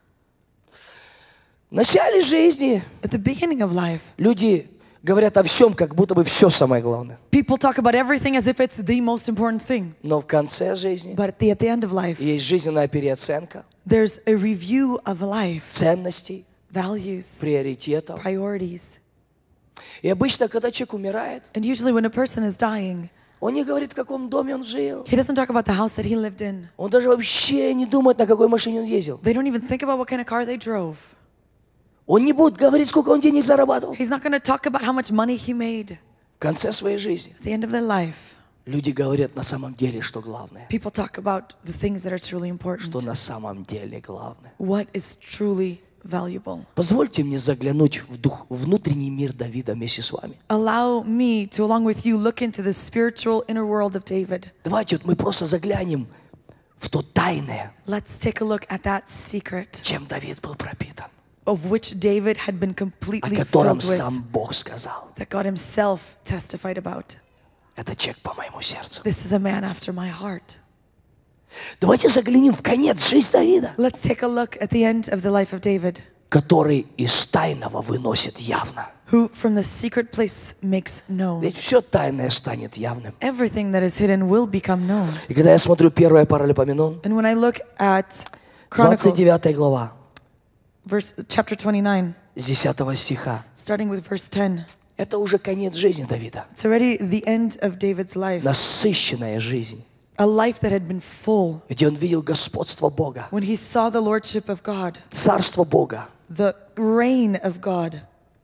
В начале жизни At the beginning of life, люди говорят о всем, как будто бы все самое главное. people talk about everything as if it's the most important thing. Но в конце жизни But at the end of life, есть жизненная переоценка there's a review of life, ценностей, values, приоритетов. priorities. И обычно, когда человек умирает, And usually when a person is dying, он не говорит, в каком доме он жил. he doesn't talk about the house that he lived in. Он даже вообще не думает, на какой машине он ездил. They don't even think about what kind of car they drove. Он не будет говорить, сколько он денег зарабатывал. He's not going to talk about how much money he made. В конце своей жизни At the end of their life, люди говорят на самом деле, что главное. people talk about the things that are truly Что important. на самом деле главное. What is truly valuable. Позвольте мне заглянуть в внутренний мир Давида вместе с вами. Allow me to, along with you, look into the spiritual inner world of David. Давайте вот мы просто заглянем в то тайное, Let's take a look at that secret чем Давид был пропитан, of which David had been о completely котором filled with, сам Бог сказал. that God himself testified about. Это человек по моему сердцу. This is a man after my heart. Давайте заглянем в конец жизни Давида, Let's take a look at the end of the life of David, который из тайного выносит явно. who from the secret place makes known. Ведь все тайное станет явным. Everything that is hidden will become known. И когда я смотрю 1 Паралипоменон, And when I look at Chronicles, 29 глава, chapter 29, с 10 стиха, starting with verse 10, это уже конец жизни Давида. it's already the end of David's life. Насыщенная жизнь, A life that had been full, где он видел господство Бога, when he saw the lordship of God, царство Бога. the reign of God.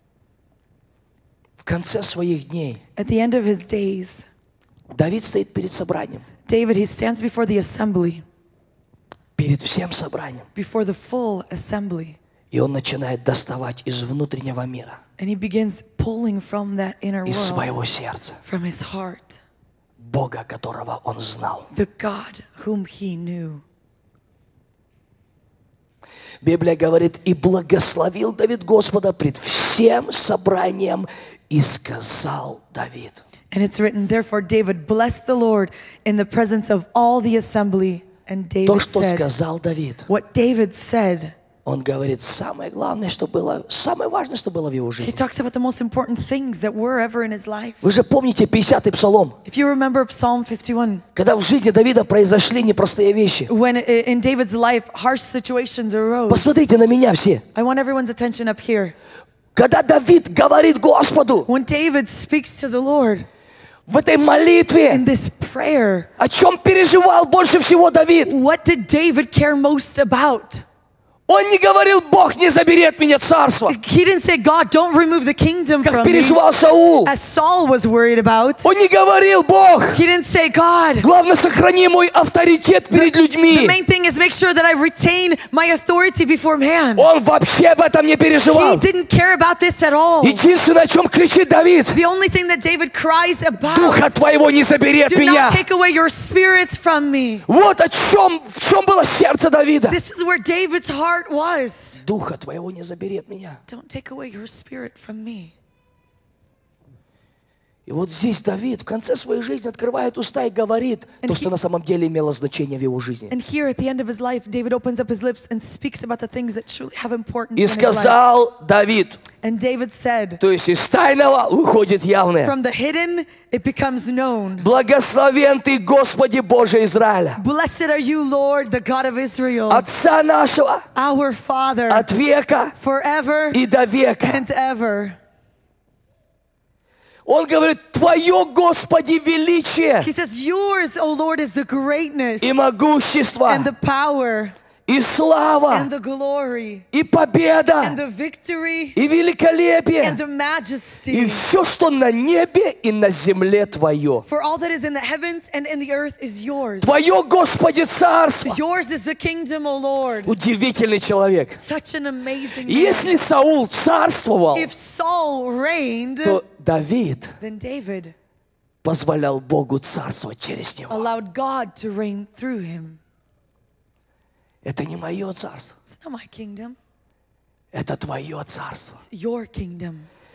В конце своих дней At the end of his days, Давид стоит перед собранием, David, he stands before the assembly, перед всем собранием, before the full assembly, и он начинает доставать из внутреннего мира, and he begins pulling from that inner из world, своего сердца, from his heart, Бога, которого он знал. the God whom he knew. Библия говорит, и благословил Давид Господа пред всем собранием, и сказал Давид. And it's written, therefore David blessed the Lord in the presence of all the assembly. And То, David что said, сказал Давид, what David said, он говорит, самое главное, что было, самое важное, что было в его he жизни. talks about the most important things that were ever in his life. Вы же помните 50-й псалом, If you remember Psalm 51, когда в жизни Давида произошли непростые вещи. when in David's life harsh situations arose. Посмотрите на меня все. I want everyone's attention up here. Когда Давид говорит Господу When David speaks to the Lord в этой молитве, in this prayer, о чем переживал больше всего Давид? what did David care most about? Он не говорил, Бог не забери от меня царство, He didn't say, God, don't remove the kingdom как from me, переживал Саул. as Saul was worried about. Он не говорил, Бог, He didn't say, God, главное, сохрани мой авторитет перед the людьми. main thing is make sure that I retain my authority before man. Он вообще об этом не He переживал. didn't care about this at all. Единственное, о чем кричит Давид, The only thing that David cries about, Духа Твоего не забери от do меня. not take away your spirits from me. Вот в чем было сердце Давида. This is where David's heart was. Духа Твоего не забери от меня. Don't take away your spirit from me. И вот здесь Давид в конце своей жизни открывает уста и говорит то, что на самом деле имело значение в его жизни. And here at the end of his life, David opens up his lips and speaks about the things that truly have importance И in his life. сказал Давид, And David said, то есть из тайного выходит явное. from the hidden, it becomes known. Благословен Ты, Господи Боже Израиля, Blessed are you, Lord, the God of Israel, Отца нашего our Father, от века forever и до века. and ever. Он говорит, Твое, Господи, величие He says, yours, O Lord, is the greatness и могущество and the power и слава and the glory и and победа the victory и великолепие and the и majesty. все, что на небе и на земле Твое. For all that is in the heavens and in the earth is yours. Твое, Господи, царство. Yours is the kingdom, O Lord. Удивительный человек. Such an amazing И man. если Саул царствовал, If Saul reigned, то Давид then David позволял Богу царствовать через него. allowed God to reign through him. Это не мое царство, It's not my kingdom, это Твое царство. it's your kingdom.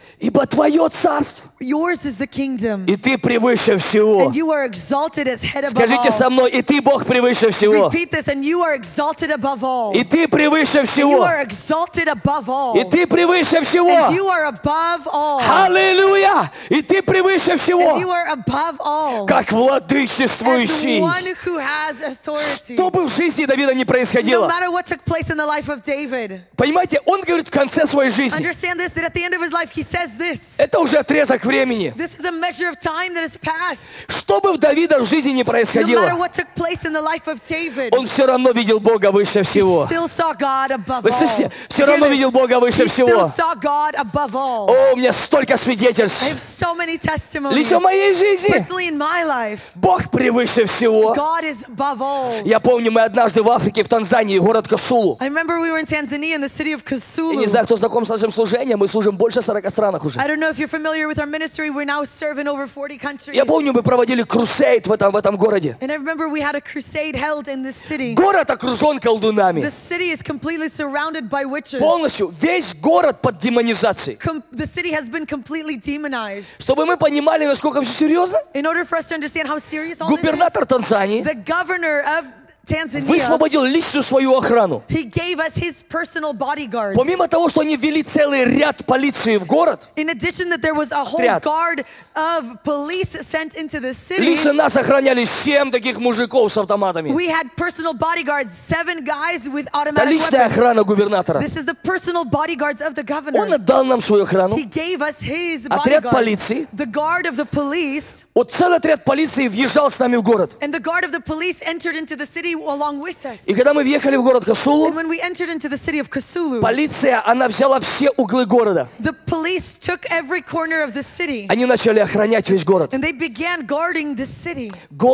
Ибо Твое царство, Yours is the kingdom, и Ты превыше всего. and you are exalted as head above Скажите со all. мной, и Ты Бог превыше всего. Repeat this, and you are exalted above all. И Ты превыше You всего. are exalted above all. И Ты превыше всего. And you are above all. Аллилуйя! И Ты превыше And you всего. are above all. Как As владычествующий. one who has authority. Что бы в жизни Давида не No происходило. matter what took place in the life of David. Понимаете, он говорит в конце своей жизни. Understand this, that at the end of his life he says this. Это уже отрезок времени. This is a measure of time that has passed. Что бы в Давида в жизни не No matter происходило, what took place in the life of David. он все равно видел Бога выше He всего. still saw God above Вы all. слышите? Все Hear равно this. видел Бога выше He still всего. saw God above all. О, у меня столько I свидетельств. have so many testimonies. Лично в моей жизни Personally in my life, Бог превыше всего. God is above all. Я помню, мы однажды в Африке, в Танзании, город Касулу. I remember we were in Tanzania in the city of И не Kasulu. знаю, кто знаком с нашим служением, мы служим больше 40 странах уже. I don't know if you're familiar with our ministry. We now serve in over 40 countries. Я помню, мы проводили крусейд в этом городе. And I remember we had a crusade held in this city. Город окружен колдунами. The city is completely surrounded by witches. Полностью весь город под демонизацией. The city has been completely demonized. Чтобы мы понимали, насколько все серьезно, In order for us to understand how serious all this is, губернатор Танзании the governor of Tanzania, высвободил личную свою охрану. he gave us his personal bodyguards. Помимо того, что они ввели целый ряд полиции в город, In addition that there was a whole Отряд. guard of police sent into the city, лично нас охраняли 7 таких мужиков с автоматами. we had personal bodyguards, 7 guys with Это automatic личная weapons. охрана губернатора. This is the personal bodyguards of the Он governor. отдал нам свою охрану. He gave us his Отряд bodyguard, полиции. the guard of the police, Вот целый отряд полиции въезжал с нами в город. and the guard of the police entered into the city along with us. И когда мы въехали в город Касулу, And when we entered into the city of Kasulu, полиция, она взяла все углы города. the police took every corner of the city, Они начали охранять весь город. and they began guarding the city.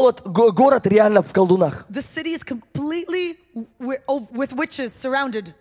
Город реально в колдунах. The city is completely with witches surrounded.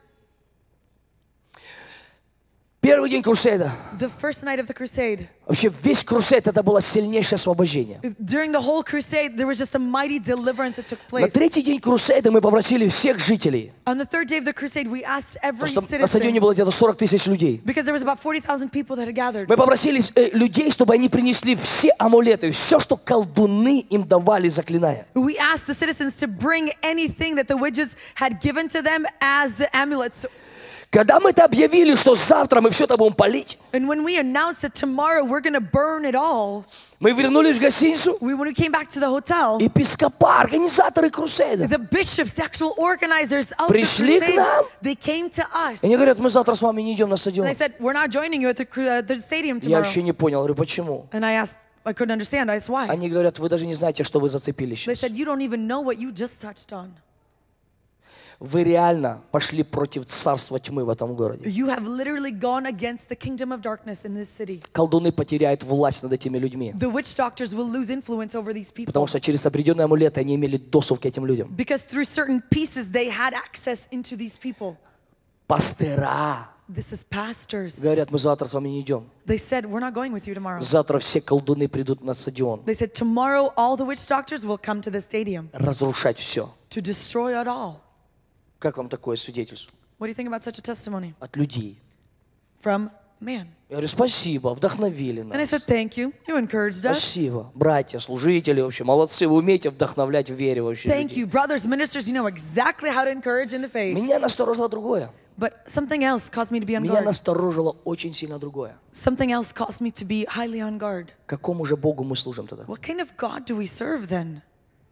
Первый день крусейда. The first night of the crusade, Вообще весь крусейд это было сильнейшее освобождение. during the whole crusade, there was just a mighty deliverance that took На place. третий день крусейда мы попросили всех жителей, On the third day of the crusade, we asked every потому что на стадионе citizen, было где-то 40 тысяч людей. because there was about 40,000 people that had gathered. Мы попросили людей, чтобы они принесли все амулеты, все, что колдуны им давали, заклиная. We asked the citizens to bring anything that the witches had given to them as amulets. Когда мы это объявили, что завтра мы все это будем палить, And when we announced that tomorrow we're going to burn it all, мы вернулись в гостиницу, when we came back to the hotel, епископа, организаторы крусейда, the bishops, the actual organizers of the Пришли к crusade, нам. they came to us. они говорят, мы завтра с вами не идем на And стадион. they said, we're not joining you at the stadium Я tomorrow. вообще не понял, говорю, почему? And I asked, I couldn't understand. I asked why. Они говорят, вы даже не знаете, что вы зацепили They сейчас. said, you don't even know what you just touched on. Вы реально пошли против царства тьмы в этом городе. You have literally gone against the kingdom of darkness in this city. Колдуны потеряют власть над этими людьми, The witch doctors will lose influence over these people. потому что через определенные амулеты они имели доступ к этим людям. Because through certain pieces, they had access into these people. Пастыра This is pastors. говорят, мы завтра с вами не идем. They said, we're not going with you tomorrow. Завтра все колдуны придут на стадион They said, tomorrow all the witch doctors will come to the stadium разрушать все. to destroy it all. Как вам такое свидетельство? What do you think about such a testimony От людей. from man? Я говорю, спасибо, вдохновили And I нас. said, thank you. You encouraged us. Спасибо. Братья, служители, вообще, молодцы, вы умеете вдохновлять в вере вообще Thank людей. you. Brothers, ministers, you know exactly how to encourage in the faith. Меня насторожило другое. But something else caused me to be on Меня guard. насторожило очень сильно другое. Something else caused me to be highly on guard. Какому же Богу мы служим тогда? What kind of God do we serve then?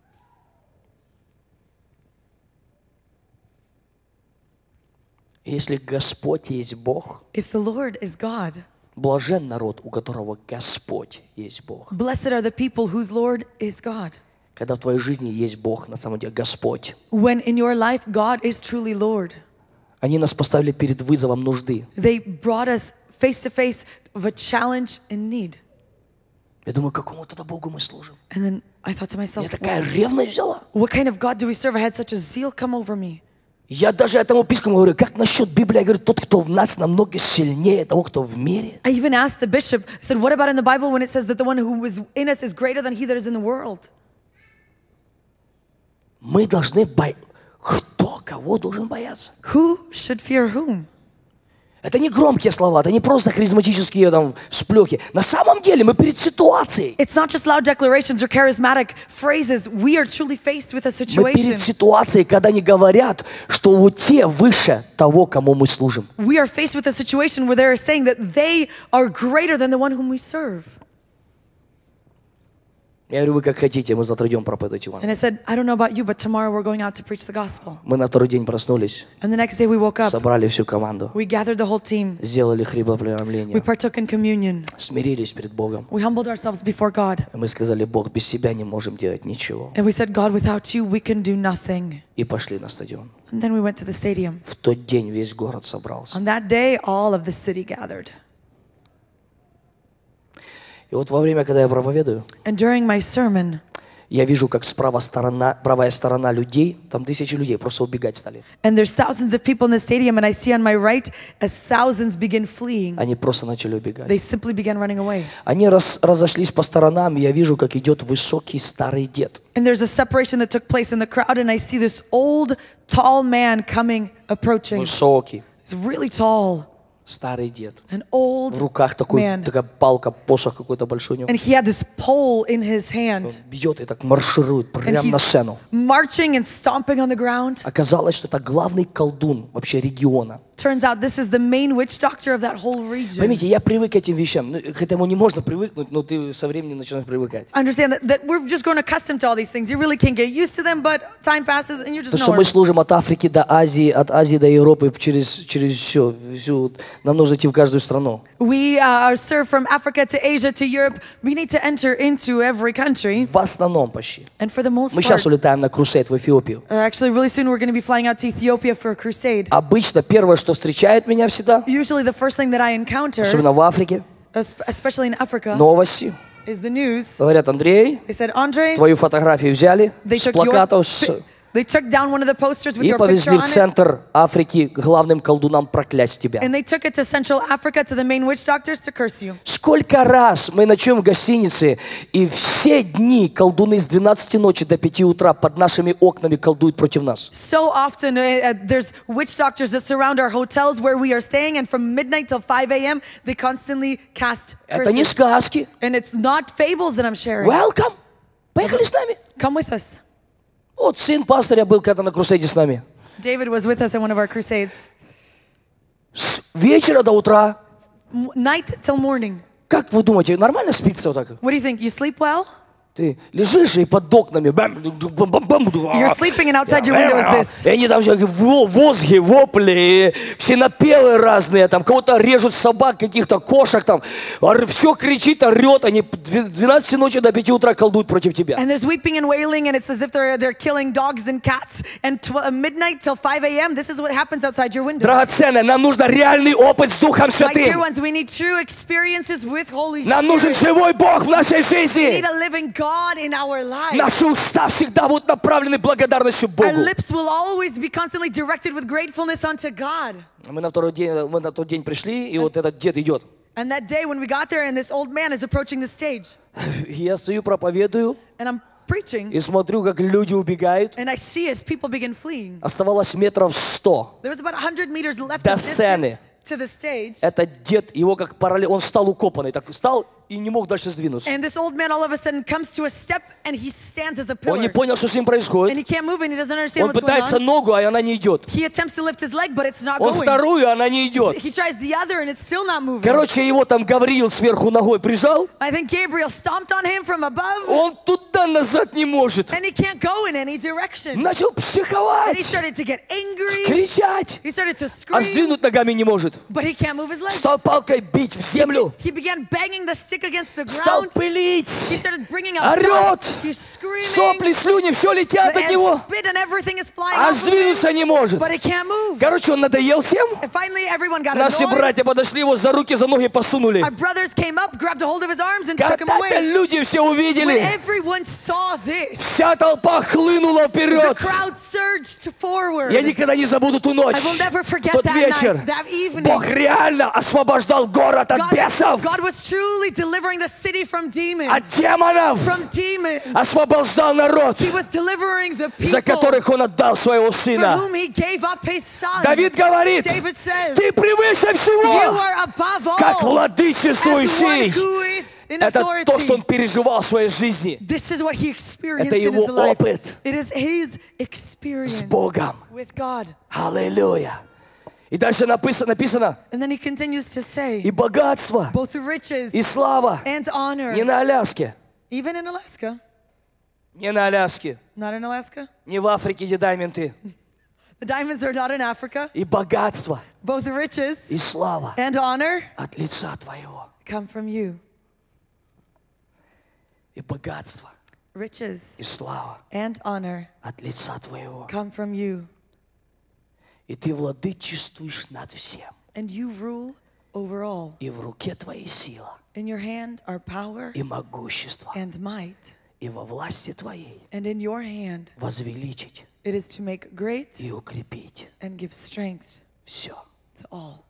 Если Господь есть Бог, If the Lord is God, блажен народ, у которого Господь есть Бог. blessed are the people whose Lord is God. Когда в твоей жизни есть Бог, на самом деле Господь. When in your life God is truly Lord. Они нас поставили перед вызовом нужды. They brought us face to face of a challenge and need. Я думаю, какому тогда Богу мы служим? And then I thought to myself, Меня такая ревность взяла. what kind of God do we serve? I had such a zeal come over me. Я даже этому епископу говорю, как насчет Библии? Я говорю, тот, кто в нас, намного сильнее того, кто в мире. I even asked the bishop, I said, what about in the Bible when it says that the one who is in us is greater than he that is in the world? Мы должны бояться. Кто кого должен бояться? Who should fear whom? Это не громкие слова, это не просто харизматические там всплёхи. На самом деле мы перед ситуацией. It's not just loud declarations or charismatic phrases. We are truly faced with a Мы situation. перед ситуацией, когда они говорят, что вот те выше того, кому мы служим. We are faced with a situation where they are saying that they are greater than the one whom we serve. Я говорю, вы как хотите, мы завтра идем проповедовать And Евангелие. I said, I don't know about you, but tomorrow we're going out to preach the gospel. Мы на второй день проснулись, And the next day we woke up. собрали всю команду, We gathered the whole team. сделали We хлебопреломление, partook in communion. смирились перед Богом. We humbled ourselves before God. И мы сказали, Бог, без себя не можем делать ничего. And we said, God, without you, we can do nothing. И пошли на стадион. And then we went to the stadium. В тот день весь город собрался. On that day, all of the city gathered. И вот во время, когда я проповедую, And during my sermon, я вижу, как правая сторона людей, там тысячи людей просто убегать стали. and there's thousands of people in the stadium, and I see on my right as thousands begin fleeing. Они просто начали убегать. They simply began running away. Они разошлись по сторонам, и я вижу, как идет высокий старый дед. And there's a separation that took place in the crowd, and I see this old, tall man coming, approaching. Высокий, He's really tall, старый дед. an old В руках man. такая палка, посох какой-то большой у него. And he had this pole in his hand. Бьет и так марширует And прямо на he's сцену. marching and stomping on the ground. Оказалось, что это главный колдун вообще региона. Turns out this is the main witch doctor of that whole region. Поймите, я привык к этим вещам. К этому не можно привыкнуть, но ты со временем начинаешь привыкать. Understand that we're just grown accustomed to all these things. You really can't get used to them, but time passes and you just Потому know что мы it. служим от Африки до Азии, от Азии до Европы, через всю. Нам нужно идти в каждую страну. We are served from Africa to Asia to Europe. We need to enter into every country. В основном почти. And for the most Мы part, сейчас улетаем на крусейд в Эфиопию. actually really soon we're going to be flying out to Ethiopia for a crusade. Обычно первое, что встречает меня всегда, Usually the first thing that I encounter, особенно в Африке, especially in Africa, новости. is the news. Говорят, Андрей, They said, Andre, твою фотографию взяли they с took, плакатов they took down one of the posters with и your picture повезли в on it. центр Африки к главным колдунам проклясть тебя. And they took it to Central Africa to the main witch doctors to curse you. Сколько раз мы ночуем в гостинице, и все дни колдуны с 12 ночи до 5 утра под нашими окнами колдуют против нас. So often there's witch doctors that surround our hotels where we are staying, and from midnight till 5 a.m. they constantly cast Это не curses. сказки. And it's not fables that I'm sharing. Welcome. Поехали с нами. Come with us. Вот сын пастыря был когда на крусейде с нами. David was with us in one of our crusades. С вечера до утра. Night till morning. Как вы думаете, нормально спится вот так? What do you think? You sleep well? Ты лежишь и под окнами. You're sleeping and outside your window is this. И они там все возги, вопли, все напевы разные, там кого-то режут собак, каких-то кошек, там все кричит, орет, они 12 ночи до 5 утра колдуют против тебя. And there's weeping and wailing, and it's as if they're killing dogs and cats. And midnight till 5 a.m. This is what happens outside your window. Драгоценное, нам нужно реальный опыт с Духом My dear Святым. ones, we need true experiences with Holy Нам нужен Spirit. живой Бог в нашей We жизни. need a living God in our lives. Наши уста всегда будут направлены благодарностью Our Богу. lips will always be constantly directed with gratefulness unto God. Мы на тот день пришли, и вот этот дед идет. And that day when we got there and this old man is approaching the stage, Я стою, проповедую, and I'm preaching, и смотрю, как люди убегают. and I see as people begin fleeing. Оставалось метров 100. There was about 100 meters left До of сцены. distance to the stage. Этот дед, его как параллельно, он стал укопанный, так встал и не мог дальше сдвинуться. And this old man all of a sudden comes to a step and he stands as a Он не pillar. понял, что с ним And происходит. he can't move and he doesn't understand Он what's going пытается on. ногу, а она не идет. He attempts to lift his leg, but it's not Он going. вторую, а она не идет. He tries the other and it's still not moving. Короче, его там Гавриил сверху ногой прижал. I think Gabriel stomped on him from above, Он туда-назад не может. and he can't go in any direction. Начал And he психовать, started to get angry. кричать. He started to А scream, сдвинуть ногами не может. but he can't move his legs. Стал палкой бить в землю. He began banging the stick against the Стал ground. пылить. He started bringing up Орет. dust. He's screaming. Сопли, слюни, все летят от And него. spit and everything is flying А off of him, сдвинуться не может. but he can't move. Короче, он надоел всем. And finally everyone got Наши annoyed. братья подошли, его за руки, за ноги посунули. Our brothers came up, grabbed a hold of his arms and took him Когда-то away. люди все When увидели. everyone saw this, Вся толпа хлынула the вперед. crowd surged forward. Я никогда не забуду ту ночь, I will never forget тот that вечер. night, that evening. Бог реально освобождал город от бесов. God was truly delivering the city from от demons. демонов, From demons. освобождал народ, He was delivering the за people которых Он отдал Своего for Сына. whom he gave up his son. Давид говорит, David says, Ты превыше you всего, are above all как as one владычествующий. who is in Это то, что Он authority. переживал в своей жизни This is what he experienced Это in его his life. опыт It is his с experience Богом. with God. Аллилуйя. И дальше написано, And then he continues to say, и богатство, both riches и слава and honor, не на Аляске, even in Alaska, не на Аляске, not in Alaska. не в Африке, где даймонды, The diamonds are not in Africa. и богатство, Both riches и слава and honor от лица Твоего. come from you. И богатство, Riches и слава and honor от лица Твоего. come from you. И Ты владычествуешь над всем. And you rule over all. И в руке Твоей сила, In your hand are power и могущество, and might. и во власти Твоей And in your hand возвеличить it is to make great и укрепить and give strength все. to all.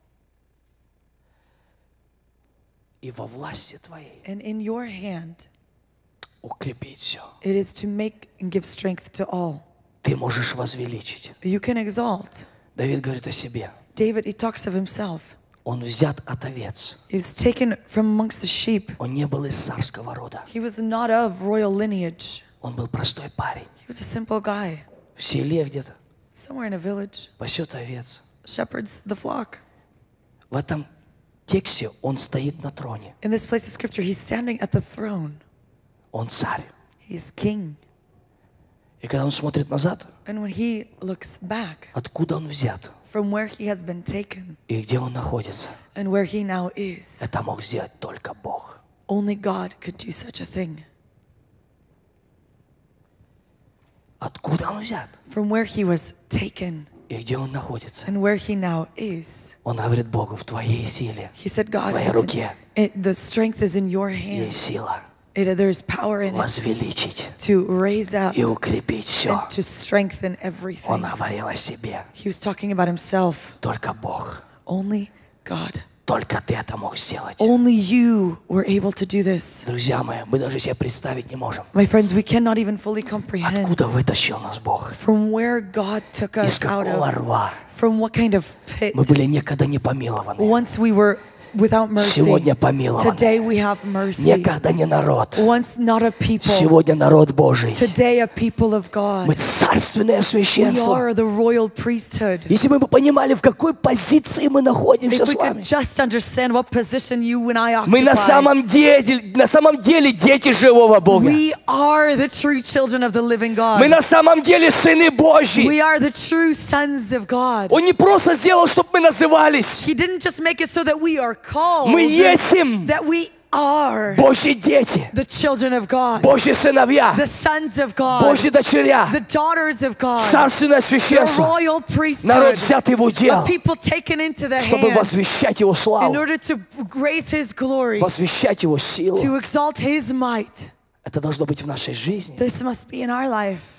И во власти Твоей And in your hand укрепить все. it is to make and give strength to all. Ты можешь возвеличить. You can exalt. Давид говорит о себе. David, he talks of himself. Он взят от овец. He was taken from amongst the sheep. Он не был из царского рода. He was not of royal lineage. Он был простой парень. He was a simple guy, В селе где-то somewhere in a village, пасет овец. shepherds the flock. В этом тексте он стоит на троне. In this place of scripture, he's standing at the throne. Он царь. He's king. И когда он смотрит назад, And when he looks back откуда он взят from where he has been taken и где он находится, and where he now is, это мог сделать только Бог. only God could do such a thing. Откуда он взят From where he was taken и где он находится. and where he now is. Он говорит Богу, в Твоей силе He said, God, Твоей руке the strength is in your hand. есть сила There is power in it возвеличить to raise up и укрепить все. and to strengthen Он everything. говорил о себе. He was talking about himself. Только Бог. Only God. Только Ты это мог сделать. Only you were able to do this. Друзья мои, мы даже себе представить не можем. My friends, we cannot even fully comprehend Откуда вытащил нас Бог? from where God took Из us out какого of, рва? from what kind of pit. Мы были никогда не помилованы. Once we were without mercy, Сегодня помилованы. today we have mercy. Никогда не народ. Once not a people, Сегодня народ Божий. today a people of Мы God. царственное We священство. are the royal priesthood. Если мы бы понимали, в какой позиции мы находимся If we с вами. could just understand what position you and I Мы на occupy, самом деле дети живого Бога. we are the true children of the living Мы God. на самом деле сыны Божьи. We are the true sons of God. Он не просто сделал, чтобы мы назывались. He didn't just make it so that we are called, Мы есим that we are Божьи дети, the children of God, Божьи сыновья, the sons of God, Божьи дочеря, the daughters of God, царственное the священство. royal Народ priesthood, взятый в удел, a people taken into the чтобы hands возвещать Его in славу, order to raise His glory, возвещать Его силу. to exalt His might. Это должно быть в нашей жизни. This must be in our life.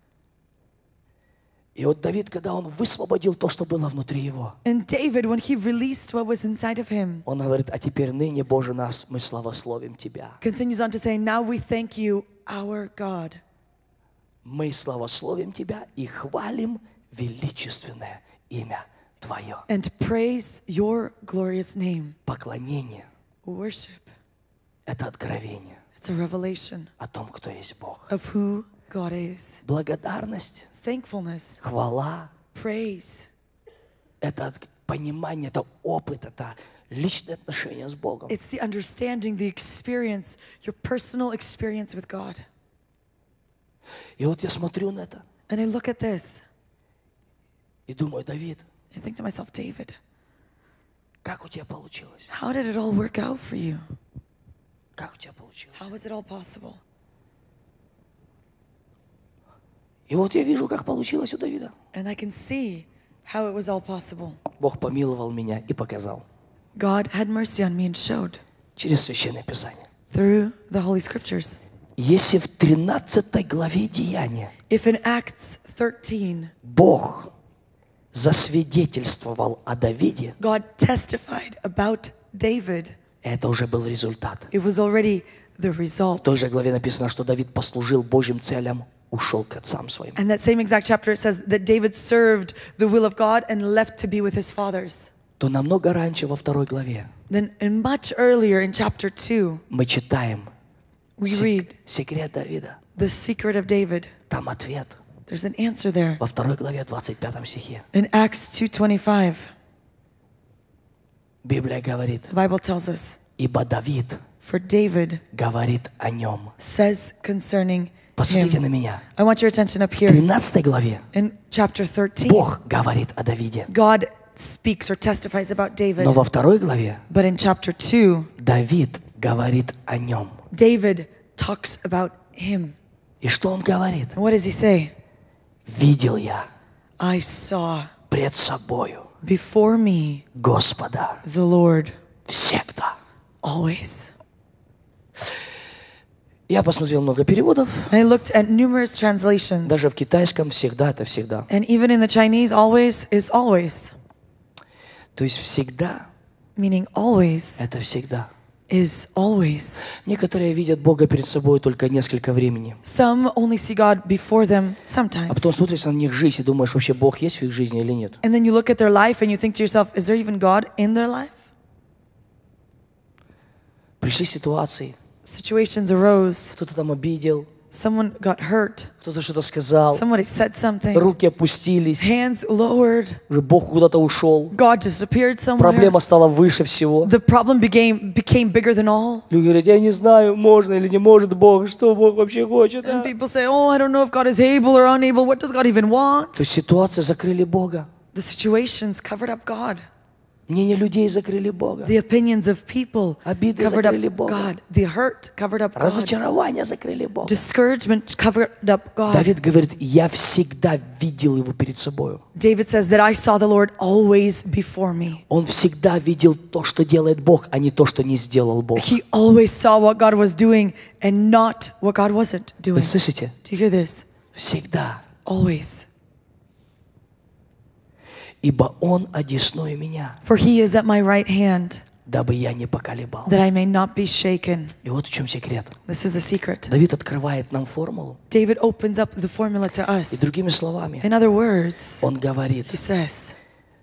И вот Давид, когда он высвободил то, что было внутри его, And David, when he released what was inside of him, он говорит, а теперь ныне, Боже нас, мы славословим Тебя. continues on to say, now we thank you, our God. Мы славословим Тебя и хвалим величественное имя Твое. And praise your glorious name. Поклонение Worship. – это откровение It's a revelation о том, кто есть Бог. of who God is. Благодарность, Thankfulness, хвала praise. – это понимание, это опыт, это личное отношение с Богом. It's the understanding, the experience, your personal experience with God. И вот я смотрю на это And I look at this, и думаю, Давид, I think to myself, David, как у тебя получилось? how did it all work out for you? Как у тебя получилось? How was it all possible? И вот я вижу, как получилось у Давида. And I can see how it was all possible. Бог помиловал меня и показал God had mercy on me and showed через Священное Писание. through the Holy Scriptures. Если в 13 главе Деяния If in Acts 13, Бог засвидетельствовал о Давиде, God testified about David, Это уже был результат. It was already the В result. той же главе написано, что Давид послужил Божьим целям, ушел к отцам своим. And that same exact chapter, it says that David served the will of God and left to be with his fathers. То намного раньше, во 2 главе, Then, and much earlier in chapter 2, мы читаем we read секрет Давида. the secret of David. Там ответ. There's an answer there. Во 2 главе, 25 стихе. In Acts 2:25, Библия говорит, the Bible tells us, ибо Давид for David говорит о нем. says concerning Посмотрите him. на меня. I want your attention up В here. 13 главе In chapter 13, Бог говорит о Давиде. God speaks or testifies about David. Но во 2 главе But in chapter 2, Давид говорит о нем. David talks about him. И что он говорит? And what does he say? Видел я I saw пред собою before me Господа the Lord всегда. always. Я посмотрел много переводов. And I looked at numerous translations. Даже в китайском всегда это всегда. And even in the Chinese, always is always. То есть всегда Meaning always это всегда. is always. Некоторые видят Бога перед собой только несколько времени. Some only see God before them А sometimes. потом смотришь на них жизнь и думаешь, вообще Бог есть в их жизни или нет. And then you look at their life and you think to yourself, is there even God in their life? Пришли ситуации, Situations arose. кто-то там обидел, Someone got hurt. кто-то что-то сказал, Somebody said something. руки опустились, Hands lowered. уже Бог куда-то ушел, God disappeared somewhere. проблема стала выше всего. The problem became bigger than all. Люди говорят, я не знаю, можно или не может Бог, что Бог вообще хочет. And people say, oh, I don't know if God is able or unable. What does God even want? То есть ситуации закрыли Бога, The situations covered up God. мнения людей закрыли Бога, The opinions of people Обиды covered закрыли up Бога. God. The hurt covered up God. разочарования закрыли Бога. Discouragement covered up God. Давид говорит, я всегда видел его перед собой. David says that I saw the Lord always before me. Он всегда видел то, что делает Бог, а не то, что не сделал Бог. He always saw what God was doing and not what God wasn't Вы doing. слышите? Do you hear this? Всегда. Always. Ибо Он одесную меня, For he is at my right hand, дабы я не that поколебался. I may not be shaken. И вот в чем секрет. This is the secret. Давид открывает нам формулу. David opens up the formula to И us. другими словами, In other words, он говорит, he says,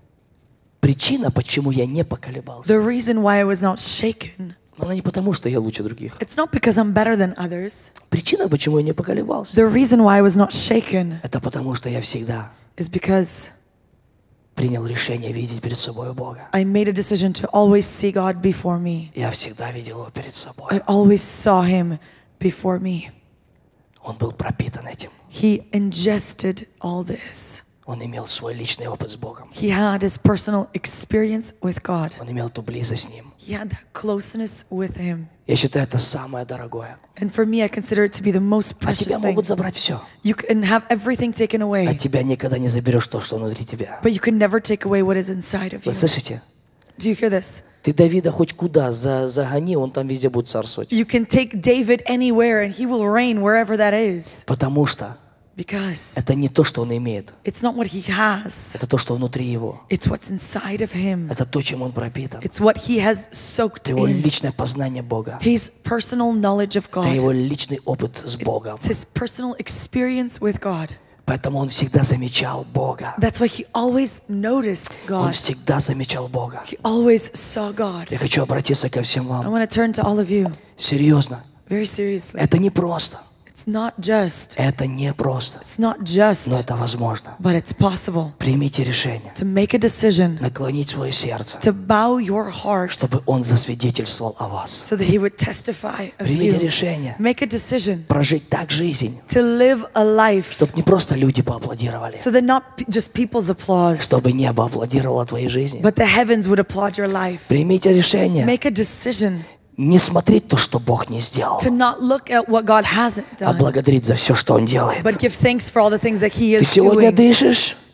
причина, почему я не поколебался, the reason why I was not shaken, она не потому, что я лучше других. it's not because I'm better than others. Причина, почему я не поколебался, The reason why I was not shaken это потому, что я всегда is because принял решение видеть перед собой Бога. I made a decision to always see God before me. Я всегда видел его перед собой. I always saw him before me. Он был пропитан этим. He ingested all this. Он имел свой личный опыт с Богом. He had his personal experience with God. Он имел ту близость с Ним. He had that closeness with him. Я считаю, это самое дорогое. And for me, I consider it to be the most От precious тебя thing. могут забрать все. You can have everything taken away, От тебя никогда не заберешь то, что внутри тебя. but you can never take away what is inside of Вы you. слышите? Do you hear this? Ты Давида хоть куда загони, он там везде будет царствовать. You can take David anywhere and he will reign wherever that is. Потому что Because это не то, что он имеет. it's not what he has, Это то, что внутри его. it's what's inside of him. Это то, чем он пропитан. It's what he has soaked Его in. личное познание Бога. His personal knowledge of Это его God. личный опыт с Богом. It's his personal experience with God. Поэтому он всегда замечал Бога. That's why he always noticed Он God. всегда замечал Бога. He always saw God. Я хочу обратиться ко всем I вам. want to turn to all of you Серьезно. very seriously. Это не просто. It's not just. Это не просто. It's not Но just, это возможно. but it's possible Примите решение. to make a decision, Наклонить свое сердце, to bow your heart чтобы он засвидетельствовал о вас. so that he would testify of Примите you. решение. Make a decision Прожить так жизнь, to live a life чтобы не просто люди поаплодировали, so that not just people's applause, чтобы небо аплодировало твоей жизни. but the heavens would applaud your life. Примите решение. Make a decision Не смотреть то, что Бог не сделал, to not look at what God hasn't а done, благодарить за все, что Он делает. but give thanks for all the things that He Ты is сегодня doing. дышишь,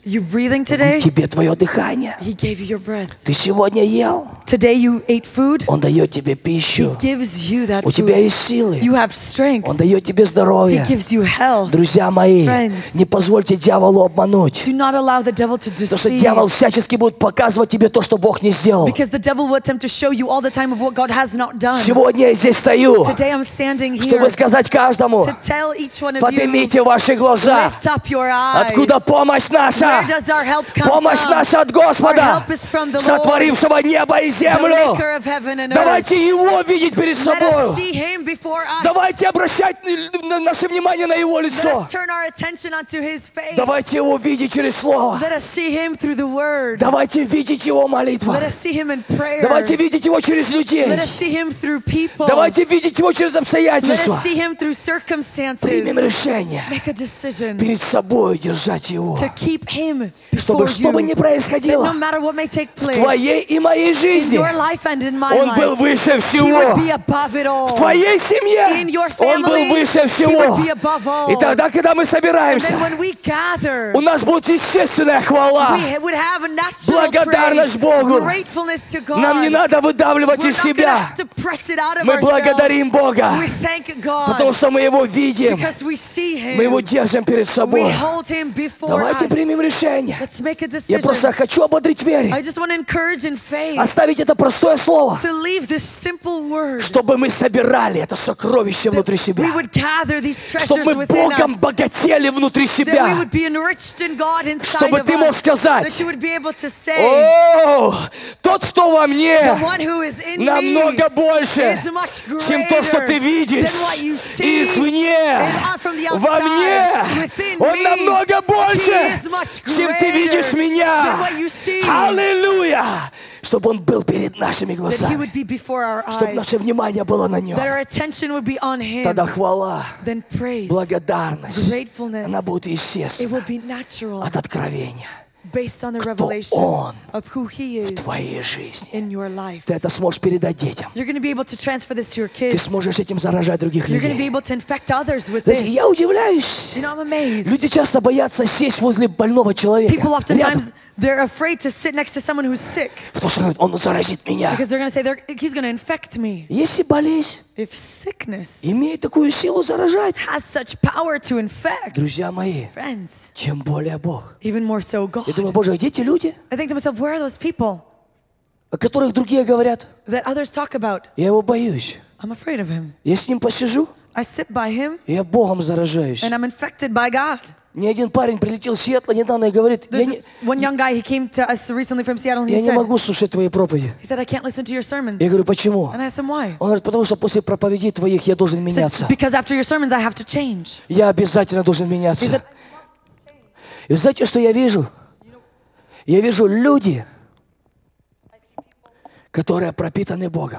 You breathing today? Тебе твое дыхание. He gave you your breath. Ты сегодня ел. Today you ate food. Он дает тебе He пищу. gives you that У тебя food. есть силы. You have strength. Он дает тебе He здоровье. gives you health. Друзья мои, Friends. не позвольте дьяволу обмануть. Do not allow the devil to Потому что deceive. дьявол всячески будет показывать тебе то, что Бог не сделал. Because the devil will attempt to show you all the time of what God has not done. Сегодня я здесь стою, Today I'm standing here чтобы сказать каждому: to tell each one of you, поднимите ваши глаза. lift up your eyes. Откуда помощь наша? Where does our help come Помощь from? наша от Our Господа, help is from the Lord, сотворившего небо и the землю. maker of heaven and earth. Давайте Его видеть перед Let us собой. see him before us. Давайте обращать наше внимание на Его Let лицо. us turn our attention onto his face. Давайте Его видеть через Слово. Let us see him through the word. Давайте видеть Его молитву. Let us see him in prayer. Давайте видеть Его через людей. Let us see him through people. Давайте видеть Его через Let обстоятельства. us see him through circumstances. Примем решение Make a decision перед собой держать Его. to keep him Чтобы before что бы ни you. That no происходило matter what may take в place твоей и моей in жизни, your life and in my Он был life, выше he всего. would be above it all. В твоей семье In your Он был family, выше he всего. would be above all. И тогда, когда мы And собираемся, then when we gather, у нас будет естественная хвала. we would have a natural Благодарность praise, Богу. gratefulness to God. Нам не надо выдавливать We're из not gonna себя. have to press it out of Мы ourselves. благодарим Бога, We thank God потому что мы Его видим. because we see him. Мы Его держим перед We собой. hold him before Давайте us. примем решение. Let's make a Я просто decision. хочу ободрить вере. I just want to encourage in faith Оставить это простое слово, to leave this simple word. чтобы мы собирали это сокровище внутри We себя. would gather these Чтобы treasures мы within Богом us. богатели внутри That we себя. would be enriched in God inside Чтобы of ты мог us. сказать: That you would be able to say, о, тот, кто во the мне, one who is in me намного больше, is much чем то, что ты greater видишь than what you see извне. and out from the Во мне outside. Within Он me, намного больше, he is much чем ты видишь greater меня. than what you see. Аллилуйя! Чтобы Он был перед нашими That he глазами. would be before our Чтобы eyes. наше внимание было на Нем. That our attention would be on him. Тогда хвала, Then praise, благодарность, gratefulness, она будет it естественна will be natural от откровения based on the Кто revelation Он of who he в is твоей жизни. in your life. Ты это сможешь передать детям. You're going to be able to transfer this to your Ты kids. сможешь этим заражать других You're going to be людей. able to infect others with this. Знаете, я удивляюсь. You know, I'm amazed. Люди часто боятся сесть возле больного человека. People Рядом. oftentimes, they're afraid to sit next to someone who's sick Потому что говорят, он заразит меня. because they're going to say he's going to infect me. Если болезнь If sickness имеет такую силу заражать, has such power to infect, друзья мои, friends, чем более Бог. even more so Я думаю, God. Боже, где те люди, I think to myself, where are those people о которых другие говорят? that others talk about? Я его боюсь. I'm afraid of him. Я с ним посижу, I sit by him и я Богом заражаюсь. and I'm infected by God. Мне один парень прилетел с Сиэтла недавно и говорит, There's this one young guy, he came to us recently from Seattle and я he не said, могу слушать твои проповеди. I can't listen to your sermons. Я говорю, почему? And I asked him why. Он говорит, потому что после проповедей твоих я должен He said, меняться. because after your sermons I have to change. Я обязательно должен He меняться. said, И знаете, что я вижу? Я вижу люди, которые пропитаны Богом.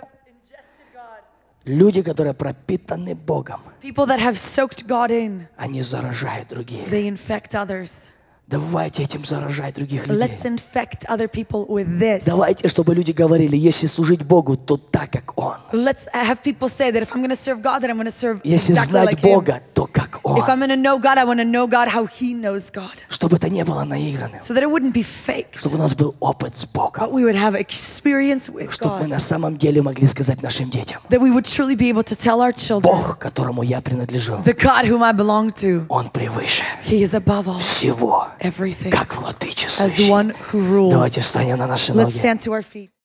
Люди, которые пропитаны Богом, people that have soaked God in, они заражают других. they infect others. Давайте этим заражать других людей. Let's infect other people with this. Давайте, чтобы люди говорили, если служить Богу, то так, как Он. Let's have people say that if I'm going to serve God, then I'm going to serve Если exactly знать like Him. Бога, то как Он. If I'm going to know God, I want to know God how He knows God. Чтобы это не было наигранным. So that it wouldn't be faked, Чтобы у нас был опыт с but Богом. we would have experience with Чтобы мы God. на самом деле могли сказать нашим детям, That we would truly be able to tell our children, Бог, которому я принадлежу, the God whom I belong to, Он превыше He is above all, всего, everything, как as владычествующий. one who rules. Давайте встанем на наши Let's ноги. stand to our feet.